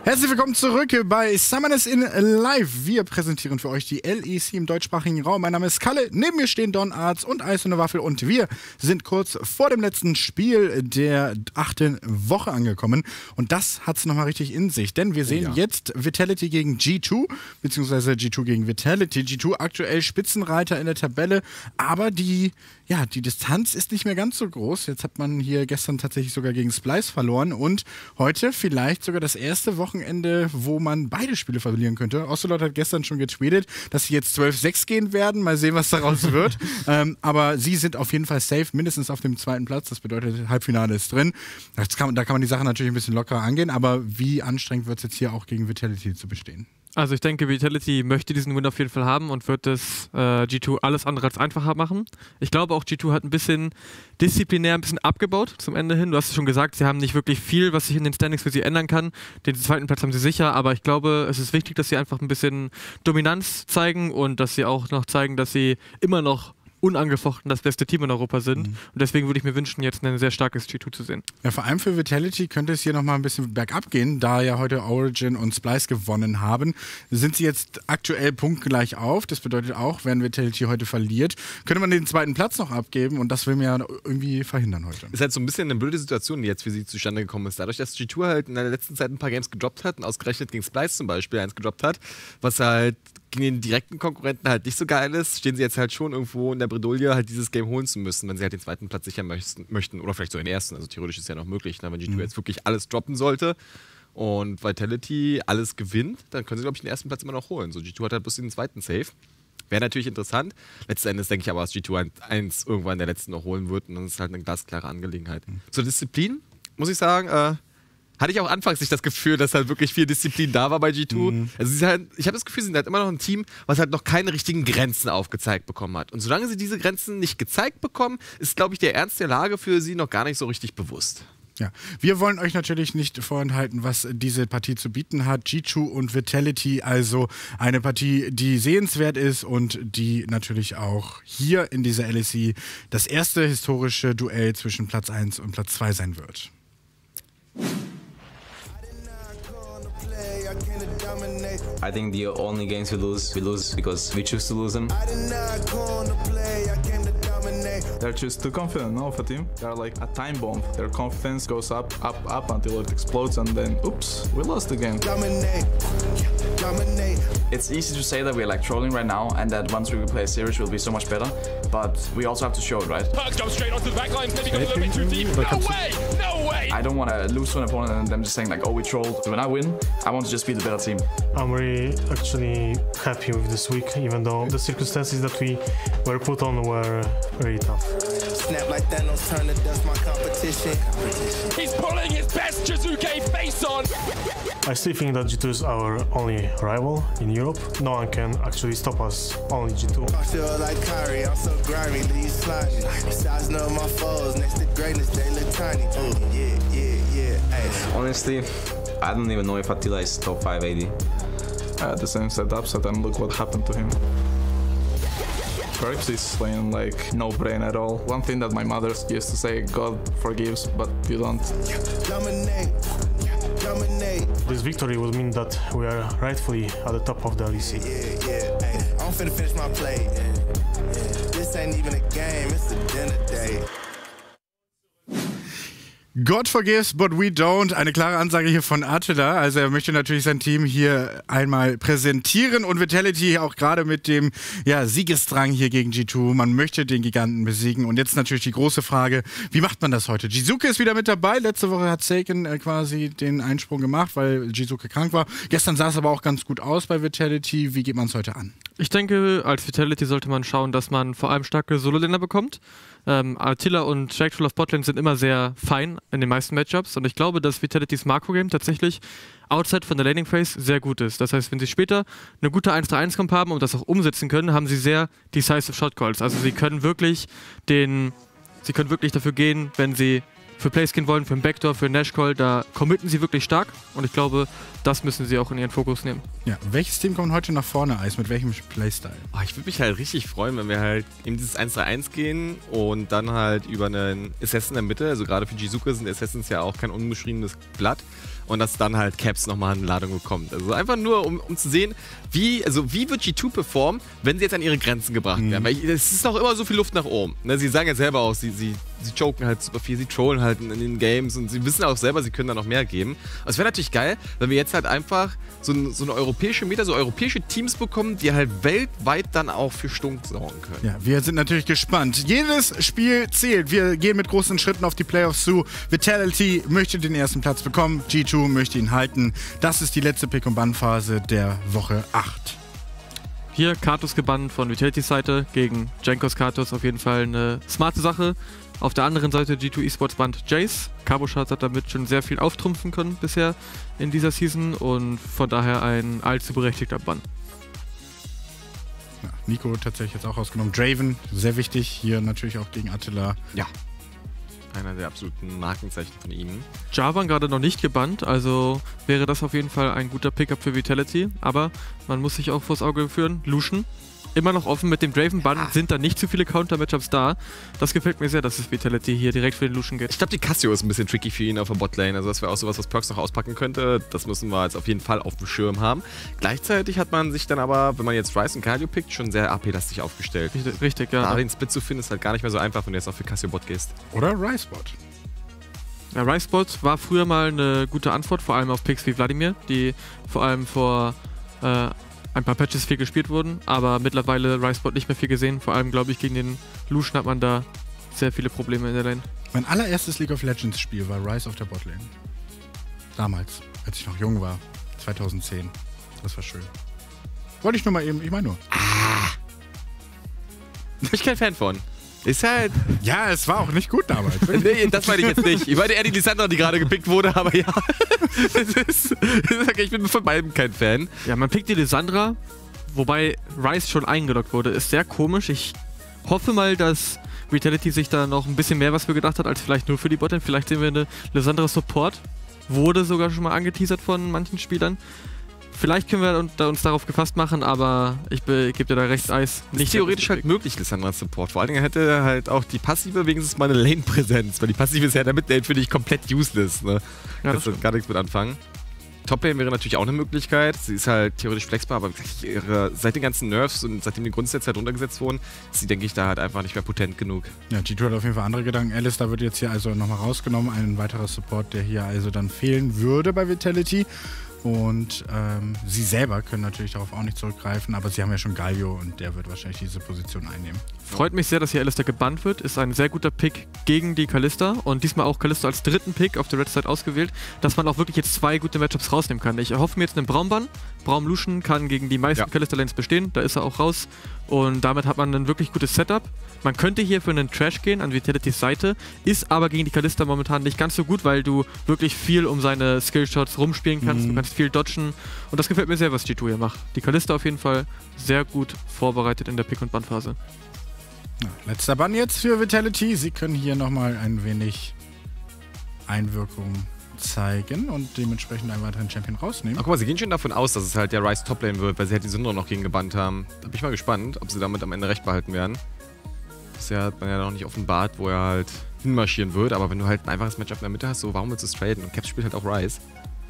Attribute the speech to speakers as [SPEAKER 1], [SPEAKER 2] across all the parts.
[SPEAKER 1] Herzlich willkommen zurück bei Summoners in Live. Wir präsentieren für euch die LEC im deutschsprachigen Raum. Mein Name ist Kalle, neben mir stehen Don Arts und Eiserne Waffel und wir sind kurz vor dem letzten Spiel der 8. Woche angekommen. Und das hat es nochmal richtig in sich, denn wir sehen jetzt Vitality gegen G2, beziehungsweise G2 gegen Vitality. G2 aktuell Spitzenreiter in der Tabelle, aber die Distanz ist nicht mehr ganz so groß. Jetzt hat man hier gestern tatsächlich sogar gegen Splyce verloren und heute vielleicht sogar das erste Wochenende, wo man beide Spiele verlieren könnte. Ocelot hat gestern schon getweetet, dass sie jetzt 12-6 gehen werden. Mal sehen, was daraus wird. Aber sie sind auf jeden Fall safe, mindestens auf dem zweiten Platz. Das bedeutet, Halbfinale ist drin. Da kann man die Sache natürlich ein bisschen lockerer angehen, aber wie anstrengend wird es jetzt hier auch gegen Vitality zu bestehen?
[SPEAKER 2] Also ich denke, Vitality möchte diesen Win auf jeden Fall haben und wird das G2 alles andere als einfacher machen. Ich glaube auch, G2 hat ein bisschen disziplinär ein bisschen abgebaut zum Ende hin. Du hast es schon gesagt, sie haben nicht wirklich viel, was sich in den Standings für sie ändern kann. Den zweiten Platz haben sie sicher, aber ich glaube, es ist wichtig, dass sie einfach ein bisschen Dominanz zeigen und dass sie auch noch zeigen, dass sie immer noch unangefochten das beste Team in Europa sind. Und deswegen würde ich mir wünschen, jetzt ein sehr starkes G2 zu sehen. Ja, vor allem für Vitality könnte es hier nochmal ein bisschen bergab gehen, da ja heute Origin und Splyce gewonnen haben. Sind sie jetzt aktuell punktgleich auf. Das bedeutet auch, wenn Vitality heute verliert, könnte man den zweiten Platz noch abgeben und das will man ja irgendwie verhindern heute.
[SPEAKER 3] Ist halt so ein bisschen eine blöde Situation, die jetzt für sie zustande gekommen ist. Dadurch, dass G2 halt in der letzten Zeit ein paar Games gedroppt hat und ausgerechnet gegen Splyce zum Beispiel eins gedroppt hat, was halt gegen den direkten Konkurrenten halt nicht so geil ist, stehen sie jetzt halt schon irgendwo in der Bredouille, halt dieses Game holen zu müssen, wenn sie halt den zweiten Platz sichern möchten oder vielleicht so den ersten. Also theoretisch ist ja noch möglich, wenn G2 jetzt wirklich alles droppen sollte und Vitality alles gewinnt, dann können sie, glaube ich, den ersten Platz immer noch holen. So, G2 hat halt bloß den zweiten Safe. Wäre natürlich interessant. Letzten Endes denke ich aber, dass G2 eins irgendwann in der letzten noch holen wird und das ist halt eine glasklare Angelegenheit. Zur Disziplin muss ich sagen, hatte ich auch anfangs nicht das Gefühl, dass halt wirklich viel Disziplin da war bei G2. Also ich habe das Gefühl, sie sind halt immer noch ein Team, was halt noch keine richtigen Grenzen aufgezeigt bekommen hat. Und solange sie diese Grenzen nicht gezeigt bekommen, ist, glaube ich, der Ernst der Lage für sie noch gar nicht so richtig bewusst.
[SPEAKER 1] Ja, wir wollen euch natürlich nicht vorenthalten, was diese Partie zu bieten hat. G2 und Vitality, also eine Partie, die sehenswert ist und die natürlich auch hier in dieser LEC das erste historische Duell zwischen Platz 1 und Platz 2 sein wird.
[SPEAKER 4] I think the only games we lose because we choose to lose them.
[SPEAKER 5] They're just too confident, no, of a team. They're like a time bomb. Their confidence goes up until it explodes and then, oops, we lost the game.
[SPEAKER 6] It's easy to say that we're like trolling right now and that once we play a series we'll be so much better, but we also have to show it, right?
[SPEAKER 7] Perkz jumps straight onto the back line, maybe got a little bit too deep. No way! No way!
[SPEAKER 6] I don't want to lose to an opponent and them just saying like, oh, we trolled. When I win, I want to just be the better team.
[SPEAKER 8] I'm really actually happy with this week, even though the circumstances that we were put on were very tough.
[SPEAKER 9] Snap like that, no turn to dust my competition.
[SPEAKER 7] He's pulling his best Jizuke face on!
[SPEAKER 8] I still think that G2 is our only rival in Europe. No one can actually stop us, only G2.
[SPEAKER 9] I feel like Kyrie, I'm so grimy, leave slimy. Size know my foes, next to greatness, they look tiny. Yeah, hey.
[SPEAKER 4] Honestly, I don't even know if Attila is top 5 AD.
[SPEAKER 5] I had the same setup, so then look what happened to him. Perkz is playing like no brain at all. One thing that my mother used to say, God forgives, but you don't.
[SPEAKER 9] Dominate.
[SPEAKER 8] This victory would mean that we are rightfully at the top of the LEC.
[SPEAKER 9] Yeah, hey, I'm finna finish my play. This ain't even a game, it's a dinner date.
[SPEAKER 1] God forgives, but we don't. Eine klare Ansage hier von Attila. Also er möchte natürlich sein Team hier einmal präsentieren und Vitality auch gerade mit dem Siegesdrang hier gegen G2. Man möchte den Giganten besiegen. Und jetzt natürlich die große Frage, wie macht man das heute? Jizuke ist wieder mit dabei. Letzte Woche hat Seiken quasi den Einsprung gemacht, weil Jizuke krank war. Gestern sah es aber auch ganz gut aus bei Vitality. Wie geht man es heute an?
[SPEAKER 2] Ich denke, als Vitality sollte man schauen, dass man vor allem starke Solo-Länder bekommt. Attila und Jackful of Botlane sind immer sehr fein in den meisten Matchups und ich glaube, dass Vitalitys Makro-Game tatsächlich outside von der Laning-Phase sehr gut ist. Das heißt, wenn sie später eine gute 1-3-1-Comp haben und das auch umsetzen können, haben sie sehr decisive Shot-Calls. Also sie können wirklich dafür gehen, wenn sie für Plays gehen wollen, für einen Backdoor, für einen Nash-Call, da committen sie wirklich stark und ich glaube, das müssen sie auch in ihren Fokus nehmen.
[SPEAKER 1] Ja, welches Team kommt heute nach vorne, Eis? Mit welchem Playstyle?
[SPEAKER 3] Oh, ich würde mich halt richtig freuen, wenn wir halt in dieses 1-3-1 gehen und dann halt über einen Assassin in der Mitte, also gerade für Jizuka sind Assassins ja auch kein unbeschriebenes Blatt, und dass dann halt Caps nochmal eine Ladung bekommt. Also einfach nur, um zu sehen, wie wird G2 performen, wenn sie jetzt an ihre Grenzen gebracht werden. Weil es ist noch immer so viel Luft nach oben. Ne, sie sagen ja selber auch, sie choken halt super viel, sie trollen halt in den Games und sie wissen auch selber, sie können da noch mehr geben. Also es wäre natürlich geil, wenn wir jetzt halt einfach so eine europäische Meta, so europäische Teams bekommen, die halt weltweit dann auch für Stunk sorgen können.
[SPEAKER 1] Ja, wir sind natürlich gespannt. Jedes Spiel zählt. Wir gehen mit großen Schritten auf die Playoffs zu. Vitality möchte den ersten Platz bekommen, G2 möchte ihn halten. Das ist die letzte Pick-and-Ban-Phase der Woche 8.
[SPEAKER 2] Hier Kartus gebannt von Vitality's Seite gegen Jankos Kartus, auf jeden Fall eine smarte Sache. Auf der anderen Seite G2 Esports Band Jace. Carboshard hat damit schon sehr viel auftrumpfen können bisher in dieser Season und von daher ein allzu berechtigter Bann.
[SPEAKER 1] Ja, Nico tatsächlich jetzt auch rausgenommen. Draven, sehr wichtig, hier natürlich auch gegen Attila.
[SPEAKER 3] Ja. Einer der absoluten Markenzeichen von ihm.
[SPEAKER 2] Jarvan gerade noch nicht gebannt, also wäre das auf jeden Fall ein guter Pickup für Vitality, aber man muss sich auch vors Auge führen. Lucian, immer noch offen mit dem Draven-Bann, sind da nicht zu viele Counter-Matchups da. Das gefällt mir sehr, dass es Vitality hier direkt für den Lucian geht.
[SPEAKER 3] Ich glaube, die Cassio ist ein bisschen tricky für ihn auf der Botlane. Also das wäre auch sowas, was Perkz noch auspacken könnte. Das müssen wir jetzt auf jeden Fall auf dem Schirm haben. Gleichzeitig hat man sich dann aber, wenn man jetzt Ryze und Galio pickt, schon sehr AP-lastig aufgestellt.
[SPEAKER 2] Richtig, ja.
[SPEAKER 3] Da den Split zu finden, ist halt gar nicht mehr so einfach, wenn du jetzt auch für Cassio-Bot gehst.
[SPEAKER 1] Oder Ryze-Bot.
[SPEAKER 2] Ja, Ryze-Bot war früher mal eine gute Antwort, vor allem auf Picks wie Vladimir, die vor allem vor ein paar Patches viel gespielt wurden, aber mittlerweile Ryze-Bot nicht mehr viel gesehen. Vor allem, glaube ich, gegen den Lucian hat man da sehr viele Probleme in der Lane.
[SPEAKER 1] Mein allererstes League of Legends Spiel war Ryze auf der Botlane. Damals, als ich noch jung war. 2010. Das war schön. Wollte ich nur mal eben, ich meine nur.
[SPEAKER 3] Bin ich kein Fan von. Ist halt...
[SPEAKER 1] Ja, es war auch nicht gut damals.
[SPEAKER 3] Nee, das meine ich jetzt nicht. Ich meine eher die Lissandra, die gerade gepickt wurde, aber ja. Ich bin von beiden kein Fan.
[SPEAKER 2] Ja, man pickt die Lissandra, wobei Ryze schon eingeloggt wurde. Ist sehr komisch. Ich hoffe mal, dass Vitality sich da noch ein bisschen mehr was für gedacht hat, als vielleicht nur für die Botlane. Vielleicht sehen wir eine Lissandra Support. Wurde sogar schon mal angeteasert von manchen Spielern. Vielleicht können wir uns darauf gefasst machen, aber ich gebe dir da recht, Eis.
[SPEAKER 3] Nicht theoretisch halt möglich, Lissandra Support. Vor allen Dingen hätte er halt auch die passive wenigstens mal eine Lane-Präsenz, weil die passive ist ja in der Mid-Lane für dich komplett useless. Ne?
[SPEAKER 2] Ja,
[SPEAKER 3] kannst du gar nichts mit anfangen. Top-Lane wäre natürlich auch eine Möglichkeit. Sie ist halt theoretisch flexbar, aber seit den ganzen Nerfs und seitdem die Grundsätze halt runtergesetzt wurden, ist sie, denke ich, da halt einfach nicht mehr potent genug.
[SPEAKER 1] Ja, G2 hat auf jeden Fall andere Gedanken. Alistair wird jetzt hier also nochmal rausgenommen. Ein weiterer Support, der hier also dann fehlen würde bei Vitality. Und sie selber können natürlich darauf auch nicht zurückgreifen, aber sie haben ja schon Galio und der wird wahrscheinlich diese Position einnehmen.
[SPEAKER 2] Freut mich sehr, dass hier Alistair gebannt wird. Ist ein sehr guter Pick gegen die Kalista und diesmal auch Kalista als dritten Pick auf der Red Side ausgewählt, dass man auch wirklich jetzt zwei gute Matchups rausnehmen kann. Ich erhoffe mir jetzt einen Braum-Bann. Braum-Lucian kann gegen die meisten Kalista-Lanes bestehen, da ist er auch raus und damit hat man ein wirklich gutes Setup. Man könnte hier für einen Trash gehen an Vitality's Seite, ist aber gegen die Kalista momentan nicht ganz so gut, weil du wirklich viel um seine Skillshots rumspielen kannst, du kannst viel dodgen und das gefällt mir sehr, was G2 hier macht. Die Kalista auf jeden Fall sehr gut vorbereitet in der Pick-und-Ban-Phase.
[SPEAKER 1] Ja, letzter Bann jetzt für Vitality. Sie können hier nochmal ein wenig Einwirkung zeigen und dementsprechend einen weiteren Champion rausnehmen.
[SPEAKER 3] Ach, guck mal, sie gehen schon davon aus, dass es halt der Ryze Toplane wird, weil sie halt die Syndra noch gegen gebannt haben. Da bin ich mal gespannt, ob sie damit am Ende recht behalten werden. Bisher hat man ja noch nicht offenbart, wo er halt hinmarschieren wird, aber wenn du halt ein einfaches Matchup in der Mitte hast, so warum willst du es traden? Und Caps spielt halt auch Ryze.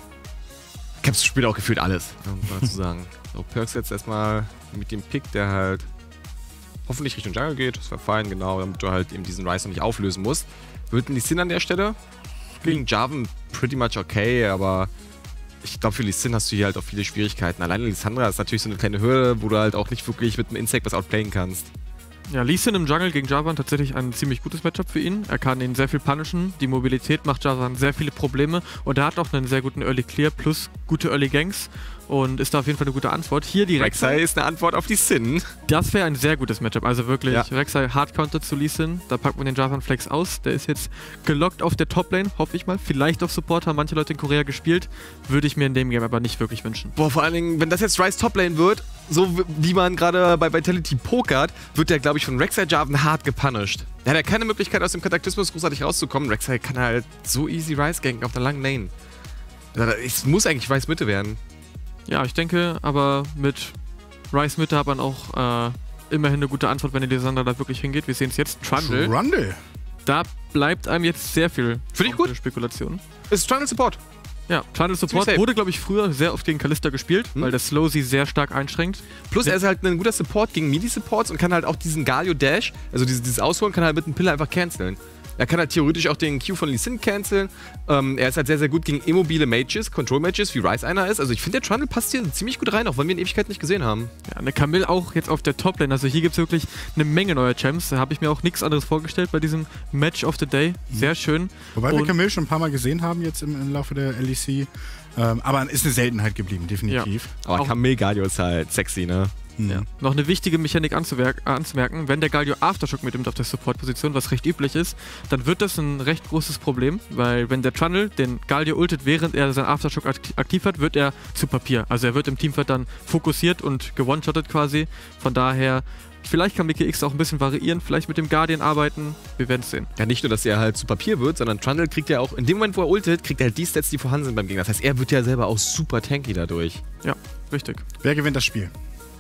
[SPEAKER 3] Caps spielt auch gefühlt alles, muss man dazu sagen. So, Perkz jetzt erstmal mit dem Pick, der halt hoffentlich Richtung Jungle geht, das wäre fein, genau, damit du halt eben diesen Ryze noch nicht auflösen musst. Würden die Sin an der Stelle? Gegen Jarvan pretty much okay, aber ich glaube, für Lee Sin hast du hier halt auch viele Schwierigkeiten. Alleine Lissandra ist natürlich so eine kleine Hürde, wo du halt auch nicht wirklich mit einem Insect was outplayen kannst.
[SPEAKER 2] Ja, Lee Sin im Jungle gegen Jarvan tatsächlich ein ziemlich gutes Matchup für ihn. Er kann ihn sehr viel punishen, die Mobilität macht Jarvan sehr viele Probleme und er hat auch einen sehr guten Early Clear plus gute Early Ganks und ist da auf jeden Fall eine gute Antwort. Hier die
[SPEAKER 3] Rek'Sai ist eine Antwort auf die Sin.
[SPEAKER 2] Das wäre ein sehr gutes Matchup. Also wirklich, Rek'Sai Hardcounter zu Lee Sin. Da packt man den Jarvan Flex aus. Der ist jetzt gelockt auf der Toplane, hoffe ich mal. Vielleicht auf Support, haben manche Leute in Korea gespielt. Würde ich mir in dem Game aber nicht wirklich wünschen.
[SPEAKER 3] Boah, vor allen Dingen, wenn das jetzt Ryze Toplane wird, so wie man gerade bei Vitality pokert, wird der, glaube ich, von Rek'Sai Jarvan hart gepunished. Der hat ja keine Möglichkeit, aus dem Kataklysmus großartig rauszukommen. Rek'Sai kann halt so easy Ryze ganken auf der langen Lane. Es muss eigentlich Ryze Mitte werden.
[SPEAKER 2] Ja, ich denke, aber mit Ryze Mitte hat man auch immerhin eine gute Antwort, wenn die Lissandra da wirklich hingeht. Wir sehen es jetzt. Trundle. Da bleibt einem jetzt sehr viel Spekulation.
[SPEAKER 3] Ist Trundle Support.
[SPEAKER 2] Ja, Trundle Support wurde, glaube ich, früher sehr oft gegen Kalista gespielt, weil der Slow sie sehr stark einschränkt.
[SPEAKER 3] Plus er ist halt ein guter Support gegen Midi-Supports und kann halt auch diesen Galio-Dash, also dieses Ausholen, kann halt mit einem Pillar einfach canceln. Er kann halt theoretisch auch den Q von Lee Sin canceln. Er ist halt sehr, sehr gut gegen immobile Mages, Control-Mages, wie Ryze einer ist. Also ich finde, der Trundle passt hier ziemlich gut rein, auch wenn wir ihn in Ewigkeit nicht gesehen haben.
[SPEAKER 2] Ja, eine Camille auch jetzt auf der Toplane. Also hier gibt es wirklich eine Menge neuer Champs. Da habe ich mir auch nichts anderes vorgestellt bei diesem Match of the Day. Sehr schön.
[SPEAKER 1] Wobei wir Camille schon ein paar Mal gesehen haben jetzt im Laufe der LEC. Aber ist eine Seltenheit geblieben, definitiv.
[SPEAKER 3] Ja. Aber Camille Galio ist halt sexy, ne?
[SPEAKER 2] Ja. Noch eine wichtige Mechanik anzumerken, wenn der Galio Aftershock mitnimmt auf der Support-Position, was recht üblich ist, dann wird das ein recht großes Problem, weil wenn der Trundle den Galio ultet, während er seinen Aftershock aktiv hat, wird er zu Papier. Also er wird im Teamfight dann fokussiert und gewone-shottet quasi. Von daher, vielleicht kann Mickey X auch ein bisschen variieren, vielleicht mit dem Guardian arbeiten, wir werden es sehen.
[SPEAKER 3] Ja, nicht nur, dass er halt zu Papier wird, sondern Trundle kriegt ja auch, in dem Moment, wo er ultet, kriegt er halt die Stats, die vorhanden sind beim Gegner. Das heißt, er wird ja selber auch super tanky dadurch.
[SPEAKER 2] Ja, richtig.
[SPEAKER 1] Wer gewinnt das Spiel?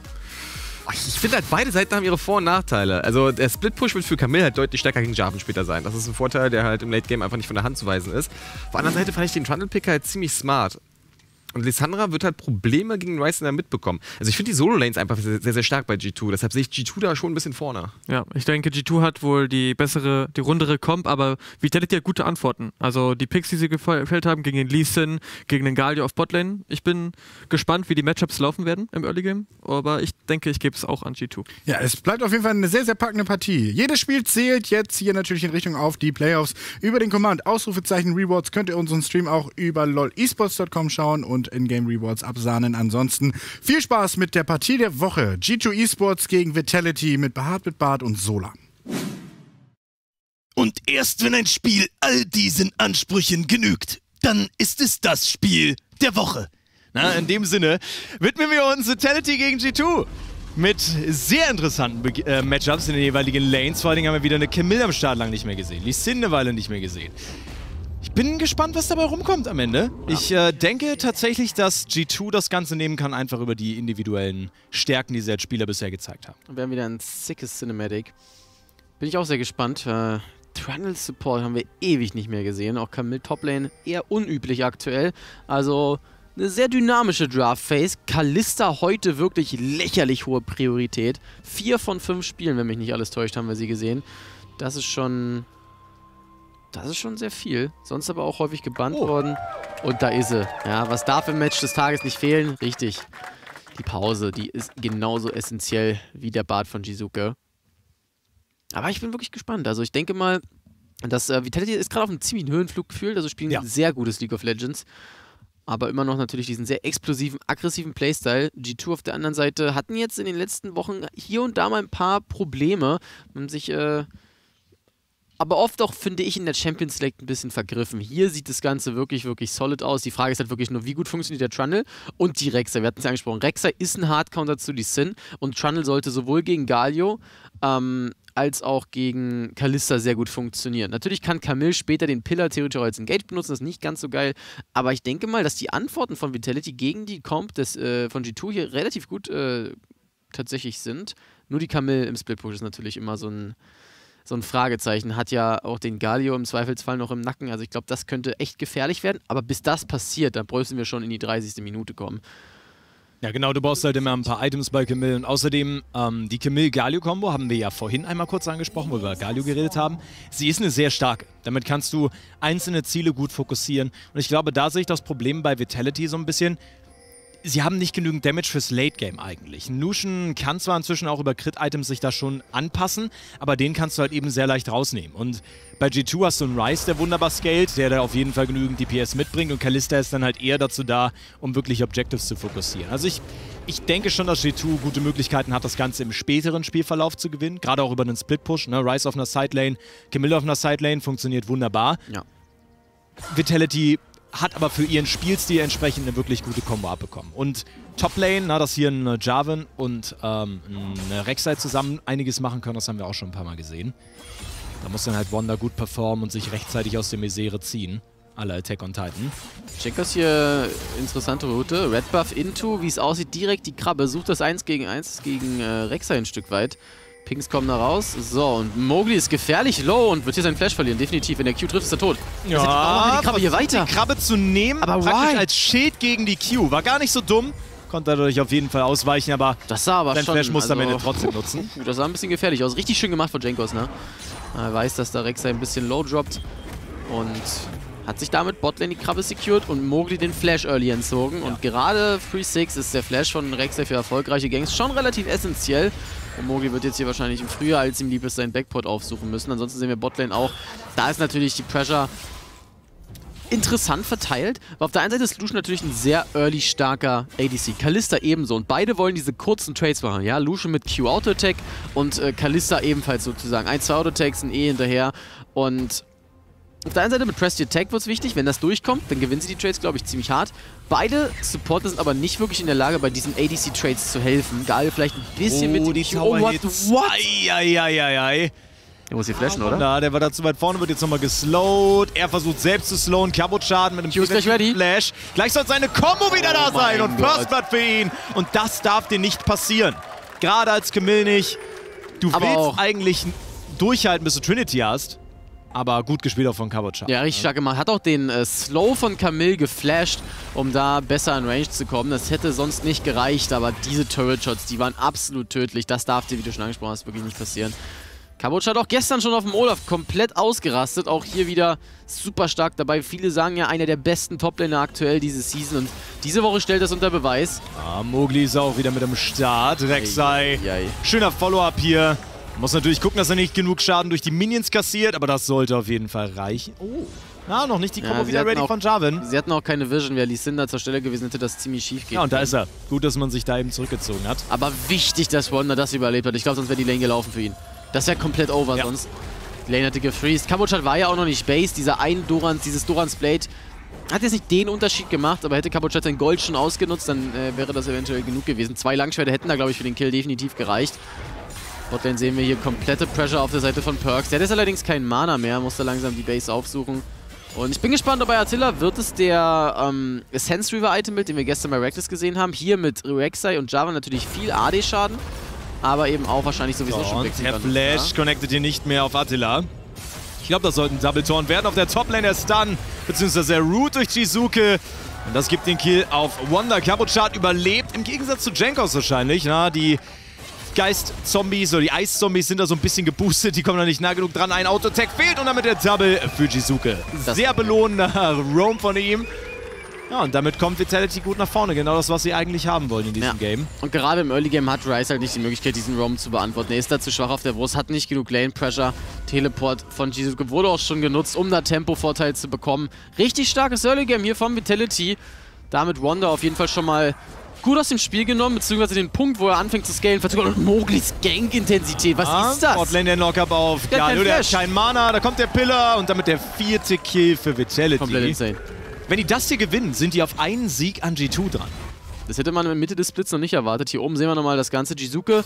[SPEAKER 3] Ich finde halt, beide Seiten haben ihre Vor- und Nachteile. Also der Split-Push wird für Camille halt deutlich stärker gegen Jarvan später sein. Das ist ein Vorteil, der halt im Late-Game einfach nicht von der Hand zu weisen ist. Auf der anderen Seite fand ich den Trundle-Pick halt ziemlich smart. Und Lissandra wird halt Probleme gegen Ryze mitbekommen. Also ich finde die Solo-Lanes einfach sehr, sehr stark bei G2. Deshalb sehe ich G2 da schon ein bisschen vorne.
[SPEAKER 2] Ja, ich denke, G2 hat wohl die rundere Comp, aber Vitality hat gute Antworten. Also die Picks, die sie gefällt haben gegen den Lee Sin, gegen den Galio auf Botlane. Ich bin gespannt, wie die Matchups laufen werden im Early Game. Aber ich denke, ich gebe es auch an G2.
[SPEAKER 1] Ja, es bleibt auf jeden Fall eine sehr, sehr packende Partie. Jedes Spiel zählt jetzt hier natürlich in Richtung auf die Playoffs. Über den Command Ausrufezeichen Rewards könnt ihr unseren Stream auch über lolesports.com schauen und in-game Rewards absahnen. Ansonsten viel Spaß mit der Partie der Woche. G2 Esports gegen Vitality mit Behaart mit Bart und Sola.
[SPEAKER 10] Und erst wenn ein Spiel all diesen Ansprüchen genügt, dann ist es das Spiel der Woche. Na, in dem Sinne widmen wir uns Vitality gegen G2. Mit sehr interessanten Matchups in den jeweiligen Lanes. Vor allen Dingen haben wir wieder eine Camille am Start lang nicht mehr gesehen. Lee Sin eine Weile nicht mehr gesehen. Ich bin gespannt, was dabei rumkommt am Ende. Ja. Ich denke tatsächlich, dass G2 das Ganze nehmen kann, einfach über die individuellen Stärken, die sie als Spieler bisher gezeigt haben.
[SPEAKER 11] Wir haben wieder ein sickes Cinematic. Bin ich auch sehr gespannt. Trundle Support haben wir ewig nicht mehr gesehen. Auch Camille Toplane eher unüblich aktuell. Also eine sehr dynamische Draft-Phase. Kalista heute wirklich lächerlich hohe Priorität. 4 von 5 Spielen, wenn mich nicht alles täuscht, haben wir sie gesehen. Das ist schon sehr viel. Sonst aber auch häufig gebannt worden. Und da ist sie. Ja, was darf im Match des Tages nicht fehlen? Richtig. Die Pause, die ist genauso essentiell wie der Bart von Jizuke. Aber ich bin wirklich gespannt. Also ich denke mal, dass Vitality ist gerade auf einem ziemlichen Höhenflug gefühlt. Also spielen ein sehr gutes League of Legends. Aber immer noch natürlich diesen sehr explosiven, aggressiven Playstyle. G2 auf der anderen Seite hatten jetzt in den letzten Wochen hier und da mal ein paar Probleme. Man sich aber oft auch, finde ich, in der Champions Select ein bisschen vergriffen. Hier sieht das Ganze wirklich, wirklich solid aus. Die Frage ist halt wirklich nur, wie gut funktioniert der Trundle und die Rek'Sai. Wir hatten es ja angesprochen. Rek'Sai ist ein Hardcounter zu Lee Sin und Trundle sollte sowohl gegen Galio als auch gegen Kalista sehr gut funktionieren. Natürlich kann Camille später den Pillar theoretisch auch als Engage benutzen, das ist nicht ganz so geil, aber ich denke mal, dass die Antworten von Vitality gegen die Comp von G2 hier relativ gut tatsächlich sind. Nur die Camille im Split-Push ist natürlich immer so ein Fragezeichen, hat ja auch den Galio im Zweifelsfall noch im Nacken. Also ich glaube, das könnte echt gefährlich werden. Aber bis das passiert, dann bräuchten wir schon in die 30. Minute kommen.
[SPEAKER 12] Ja genau, du brauchst halt immer ein paar Items bei Camille. Und außerdem, die Camille-Galio-Kombo haben wir ja vorhin einmal kurz angesprochen, wo wir über Galio geredet haben. Sie ist eine sehr starke. Damit kannst du einzelne Ziele gut fokussieren. Und ich glaube, da sehe ich das Problem bei Vitality so ein bisschen. sie haben nicht genügend Damage fürs Late-Game eigentlich. Lucian kann zwar inzwischen auch über Crit-Items sich da schon anpassen, aber den kannst du halt eben sehr leicht rausnehmen. Und bei G2 hast du einen Ryze, der wunderbar scaled, der da auf jeden Fall genügend DPS mitbringt, und Kalista ist dann halt eher dazu da, um wirklich Objectives zu fokussieren. Also ich denke schon, dass G2 gute Möglichkeiten hat, das Ganze im späteren Spielverlauf zu gewinnen, gerade auch über einen Split-Push, ne? Ryze auf einer Sidelane, Camille auf einer Sidelane, funktioniert wunderbar.
[SPEAKER 11] Ja.
[SPEAKER 12] Vitality hat aber für ihren Spielstil entsprechend eine wirklich gute Combo abbekommen. Und Toplane, na, dass hier ein Jarvan und eine Rek'Sai zusammen einiges machen können, das haben wir auch schon ein paar Mal gesehen. Da muss dann halt Wanda gut performen und sich rechtzeitig aus der Misere ziehen. Alle Attack on Titan.
[SPEAKER 11] Checkers hier, interessante Route. Red Buff into, wie es aussieht, direkt die Krabbe. Sucht das 1 gegen Rek'Sai ein Stück weit. Pinks kommen da raus. So, und Mowgli ist gefährlich low und wird hier seinen Flash verlieren. Definitiv. Wenn der Q trifft, ist er tot.
[SPEAKER 12] Ja,
[SPEAKER 11] warum machen wir die Krabbe hier weiter?
[SPEAKER 12] Die Krabbe zu nehmen,
[SPEAKER 11] aber
[SPEAKER 12] praktisch als Schild gegen die Q. War gar nicht so dumm. Konnte dadurch auf jeden Fall ausweichen, aber
[SPEAKER 11] das sah aber
[SPEAKER 12] sein
[SPEAKER 11] schon,
[SPEAKER 12] Flash muss am Ende trotzdem nutzen.
[SPEAKER 11] Das sah ein bisschen gefährlich aus. Richtig schön gemacht von Jankos, ne? Er weiß, dass da Rek'Sai ein bisschen low droppt und hat sich damit Botlane die Krabbe secured und Mowgli den Flash early entzogen. Ja. Und gerade 3-6 ist der Flash von Rek'Sai für erfolgreiche Gangs schon relativ essentiell. Und Mowgli wird jetzt hier wahrscheinlich im Frühjahr, als ihm lieb ist, seinen Backport aufsuchen müssen. Ansonsten sehen wir Botlane auch. Da ist natürlich die Pressure interessant verteilt. Aber auf der einen Seite ist Lucian natürlich ein sehr early starker ADC. Kalista ebenso. Und beide wollen diese kurzen Trades machen. Ja, Lucian mit Q-Auto-Attack und Kalista ebenfalls sozusagen. 1-2 Auto-Attacks sind hinterher. Und auf der einen Seite mit Press the Attack wird es wichtig. Wenn das durchkommt, dann gewinnen sie die Trades, glaube ich, ziemlich hart. Beide Supporter sind aber nicht wirklich in der Lage, bei diesen ADC-Trades zu helfen. Gal vielleicht ein bisschen mit
[SPEAKER 12] die
[SPEAKER 11] Tower-Hits.
[SPEAKER 12] Eieieiei.
[SPEAKER 11] Der muss hier flashen, oder?
[SPEAKER 12] Na, der war da zu weit vorne, wird jetzt nochmal geslowt. Er versucht selbst zu slowen. Kabot-Schaden mit einem
[SPEAKER 11] Q ist gleich ready.
[SPEAKER 12] Flash. Gleich soll seine Combo wieder da sein und First Blood für ihn. Und das darf dir nicht passieren. Gerade als Camille nicht. Du willst eigentlich durchhalten, bis du Trinity hast. Aber gut gespielt auch von Kabot-Schaden.
[SPEAKER 11] Ja, richtig stark gemacht. Hat auch den Slow von Camille geflasht, um da besser in Range zu kommen. Das hätte sonst nicht gereicht, aber diese Turret-Shots, die waren absolut tödlich. Das darf dir, wie du schon angesprochen hast, wirklich nicht passieren. Kabot hat auch gestern schon auf dem Olaf komplett ausgerastet. Auch hier wieder super stark dabei. Viele sagen ja, einer der besten Toplaner aktuell diese Season. Und diese Woche stellt das unter Beweis.
[SPEAKER 12] Ah, Mowgli ist auch wieder mit am Start. Rek'Sai. Schöner Follow-up hier. Muss natürlich gucken, dass er nicht genug Schaden durch die Minions kassiert. Aber das sollte auf jeden Fall reichen. Oh. Na, noch nicht die Combo wieder ready von Jarvan.
[SPEAKER 11] Sie hatten auch keine Vision. Wäre Lee Sin da zur Stelle gewesen, hätte das ziemlich schief gehen.
[SPEAKER 12] Ja, und da ist er. Gut, dass man sich da eben zurückgezogen hat.
[SPEAKER 11] Aber wichtig, dass Wanda das überlebt hat. Ich glaube, sonst wäre die Lane gelaufen für ihn. Das wäre komplett over sonst. Die Lane hatte gefreezed. Kabot war ja auch noch nicht Base. Dieses Dorans Blade hat jetzt nicht den Unterschied gemacht, aber hätte Kabot sein Gold schon ausgenutzt, dann wäre das eventuell genug gewesen. 2 Langschwerter hätten da, glaube ich, für den Kill definitiv gereicht. Botlane sehen wir hier komplette Pressure auf der Seite von Perkz. Der hat jetzt allerdings keinen Mana mehr, muss da langsam die Base aufsuchen. Und ich bin gespannt, ob bei Attila wird es der Sense Reaver Item Build, den wir gestern bei Reckless gesehen haben. Hier mit Rek'Sai und Jarvan natürlich viel AD-Schaden. Aber eben auch wahrscheinlich sowieso schon weg.
[SPEAKER 12] Der Flash connectet hier nicht mehr auf Attila. Ich glaube, das sollte ein Double Torn werden. Auf der Toplane der Stun, beziehungsweise der Root durch Jizuke. Und das gibt den Kill auf Wanda. Kabot überlebt, im Gegensatz zu Jankos wahrscheinlich. Na, die Geist-Zombies oder die Eis-Zombies sind da so ein bisschen geboostet. Die kommen da nicht nah genug dran. Ein Auto-Attack fehlt und damit der Double für Jizuke. Sehr belohnender Roam von ihm. Ja, und damit kommt Vitality gut nach vorne. Genau das, was sie eigentlich haben wollen in diesem Game.
[SPEAKER 11] Und gerade im Early Game hat Ryze halt nicht die Möglichkeit, diesen Roam zu beantworten. Er ist da zu schwach auf der Brust, hat nicht genug Lane Pressure. Teleport von Jizuke wurde auch schon genutzt, um da Tempo-Vorteil zu bekommen. Richtig starkes Early Game hier von Vitality. Damit Wanda auf jeden Fall schon mal gut aus dem Spiel genommen, beziehungsweise den Punkt, wo er anfängt zu scalen, verzögert. Und Moglis Gank-Intensität, was ist das?
[SPEAKER 12] Botlane der Knock-Up auf Galio, der hat keinen Mana, da kommt der Pillar und damit der 4. Kill für Vitality.
[SPEAKER 11] Komplett insane.
[SPEAKER 12] Wenn die das hier gewinnen, sind die auf einen Sieg an G2 dran.
[SPEAKER 11] Das hätte man in der Mitte des Splits noch nicht erwartet. Hier oben sehen wir nochmal das ganze Jizuke.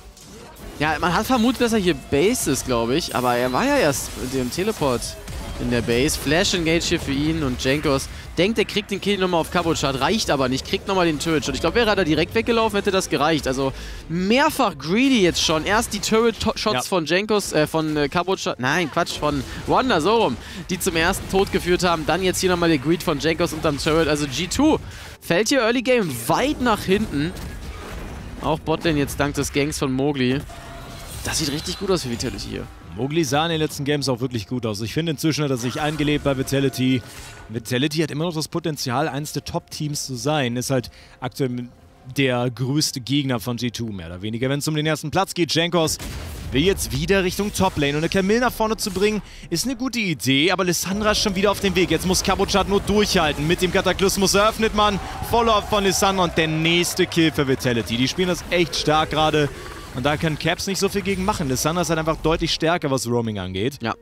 [SPEAKER 11] Ja, man hat vermutet, dass er hier Base ist, glaube ich. Aber er war ja erst mit dem Teleport in der Base. Flash Engage hier für ihn und Jankos denkt, er kriegt den Kill nochmal auf Kabot. Reicht aber nicht, kriegt nochmal den Turret-Shot. Ich glaube, wäre er da direkt weggelaufen, hätte das gereicht. Also mehrfach greedy jetzt schon. Erst die Turret-Shots von Jankos, von Kabot. Nein, Quatsch, von Wanda, so rum. Die zum ersten Tod geführt haben. Dann jetzt hier nochmal der Greed von Jankos unterm Turret. Also G2 fällt hier Early Game weit nach hinten. Auch Botlane jetzt dank des Gangs von Mowgli. Das sieht richtig gut aus für Vitality hier.
[SPEAKER 12] Mowgli sah in den letzten Games auch wirklich gut aus. Ich finde, inzwischen hat er sich eingelebt bei Vitality. Vitality hat immer noch das Potenzial, eines der Top-Teams zu sein. Ist halt aktuell der größte Gegner von G2, mehr oder weniger. Wenn es um den ersten Platz geht, Jankos will jetzt wieder Richtung Toplane. Und eine Camille nach vorne zu bringen, ist eine gute Idee. Aber Lissandra ist schon wieder auf dem Weg. Jetzt muss Cabochard nur durchhalten. Mit dem Kataklysmus eröffnet man. Follow-up von Lissandra und der nächste Kill für Vitality. Die spielen das echt stark gerade. Und da kann Caps nicht so viel gegen machen. Lissandra ist halt einfach deutlich stärker, was Roaming angeht.
[SPEAKER 11] Ja.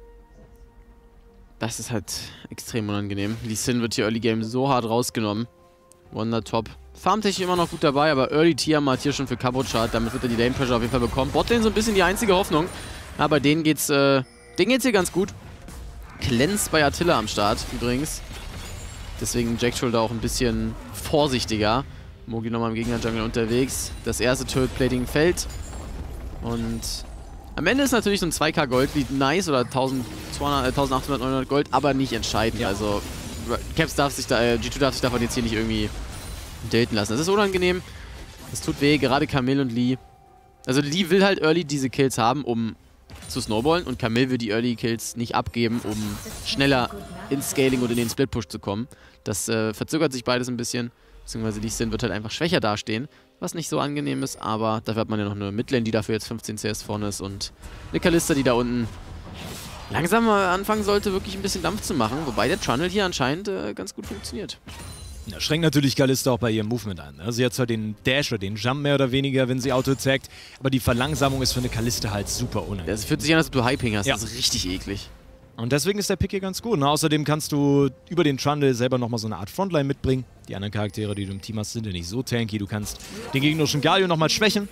[SPEAKER 11] Das ist halt extrem unangenehm. Lee Sin wird hier Early Game so hart rausgenommen. Wonder top. Farmtechnisch immer noch gut dabei, aber Early Tiamat hier schon für Cabochard. Damit wird er die Lane Pressure auf jeden Fall bekommen. Botlane so ein bisschen die einzige Hoffnung. Aber denen geht's hier ganz gut. Cleanse bei Attila am Start übrigens. Deswegen Jack Shoulder auch ein bisschen vorsichtiger. Mowgli nochmal im Gegner-Jungle unterwegs. Das erste Turret-Plating fällt. Und am Ende ist natürlich so ein 2k Gold-Lead nice oder 1800, 900 Gold, aber nicht entscheidend. Ja. Also Caps darf sich da, G2 darf sich davon jetzt hier nicht irgendwie daten lassen. Das ist unangenehm. Das tut weh, gerade Camille und Lee. Also Lee will halt early diese Kills haben, um zu snowballen und Camille will die Early Kills nicht abgeben, um schneller ins Scaling und in den Split-Push zu kommen. Das verzögert sich beides ein bisschen, beziehungsweise Lee Sin wird halt einfach schwächer dastehen, was nicht so angenehm ist, aber dafür hat man ja noch eine Midlane, die dafür jetzt 15 CS vorne ist und eine Kalista, die da unten langsam mal anfangen sollte, wirklich ein bisschen Dampf zu machen, wobei der Trundle hier anscheinend ganz gut funktioniert.
[SPEAKER 12] Ja, schränkt natürlich Kalista auch bei ihrem Movement an. Ne? Sie hat zwar den Dash oder den Jump mehr oder weniger, wenn sie auto-attackt, aber die Verlangsamung ist für eine Kalista halt super unangenehm.
[SPEAKER 11] Das fühlt sich an, als ob du Hyping hast, ja. Das ist richtig eklig.
[SPEAKER 12] Und deswegen ist der Pick hier ganz gut. Ne? Außerdem kannst du über den Trundle selber nochmal so eine Art Frontline mitbringen. Die anderen Charaktere, die du im Team hast, sind ja nicht so tanky. Du kannst den gegnerischen Galio nochmal schwächen.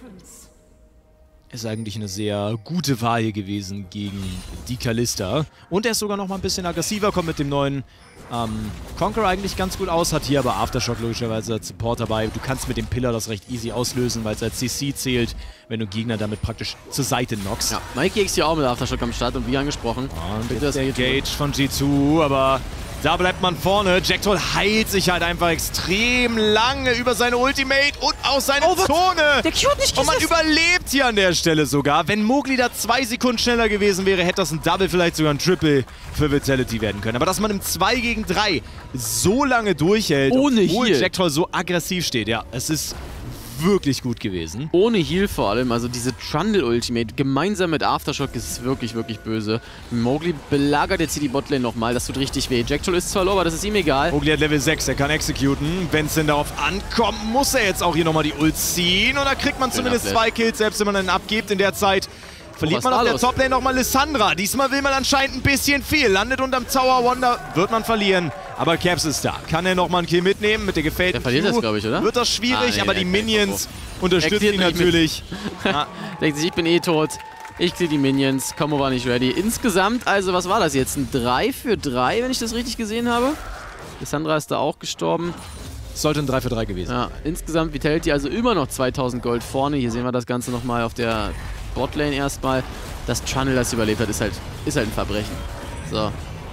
[SPEAKER 12] Ist eigentlich eine sehr gute Wahl hier gewesen gegen die Kalista. Und er ist sogar noch mal ein bisschen aggressiver, kommt mit dem neuen Conqueror eigentlich ganz gut aus, hat hier aber Aftershock logischerweise als Support dabei. Du kannst mit dem Pillar das recht easy auslösen, weil es als CC zählt, wenn du Gegner damit praktisch zur Seite knockst.
[SPEAKER 11] Ja, Mikey X hier auch mit Aftershock am Start und wie angesprochen.
[SPEAKER 12] Und bitte das Engage von G2, aber da bleibt man vorne. Jacktroll heilt sich halt einfach extrem lange über seine Ultimate und auch seine Zone.
[SPEAKER 11] Der Q hat nicht
[SPEAKER 12] und man überlebt hier an der Stelle sogar. Wenn Mowgli da 2 Sekunden schneller gewesen wäre, hätte das ein Double, vielleicht sogar ein Triple für Vitality werden können. Aber dass man im 2 gegen 3 so lange durchhält, obwohl Jacktroll so aggressiv steht, ja, es ist wirklich gut gewesen.
[SPEAKER 11] Ohne Heal vor allem, also diese Trundle-Ultimate gemeinsam mit Aftershock ist wirklich, wirklich böse. Mowgli belagert jetzt hier die Botlane nochmal, das tut richtig weh. Jacktroll ist zwar low, aber das ist ihm egal.
[SPEAKER 12] Mowgli hat Level 6, er kann executen. Wenn es denn darauf ankommt, muss er jetzt auch hier nochmal die Ult ziehen. Und da kriegt man zumindest 2 Kills, selbst wenn man einen abgibt. In der Zeit verliert man auf der Toplane nochmal Lissandra. Diesmal will man anscheinend ein bisschen viel. Landet unterm Tower Wonder, wird man verlieren. Aber Caps ist da. Kann er nochmal einen Kill mitnehmen mit der gefällten
[SPEAKER 11] Der verliert das, glaube ich, oder?
[SPEAKER 12] Wird das schwierig, nee, aber die Minions unterstützen ihn natürlich.
[SPEAKER 11] Denkt sich, ich bin eh tot. Ich kriege die Minions. Combo war nicht ready. Insgesamt, also was war das jetzt? Ein 3 für 3, wenn ich das richtig gesehen habe? Lissandra ist da auch gestorben.
[SPEAKER 12] Sollte ein 3 für 3 gewesen.
[SPEAKER 11] Ja, insgesamt Vitality also immer noch 2000 Gold vorne. Hier sehen wir das Ganze nochmal auf der Botlane erstmal. Das Trundle, das überlebt hat, ist halt ein Verbrechen. So.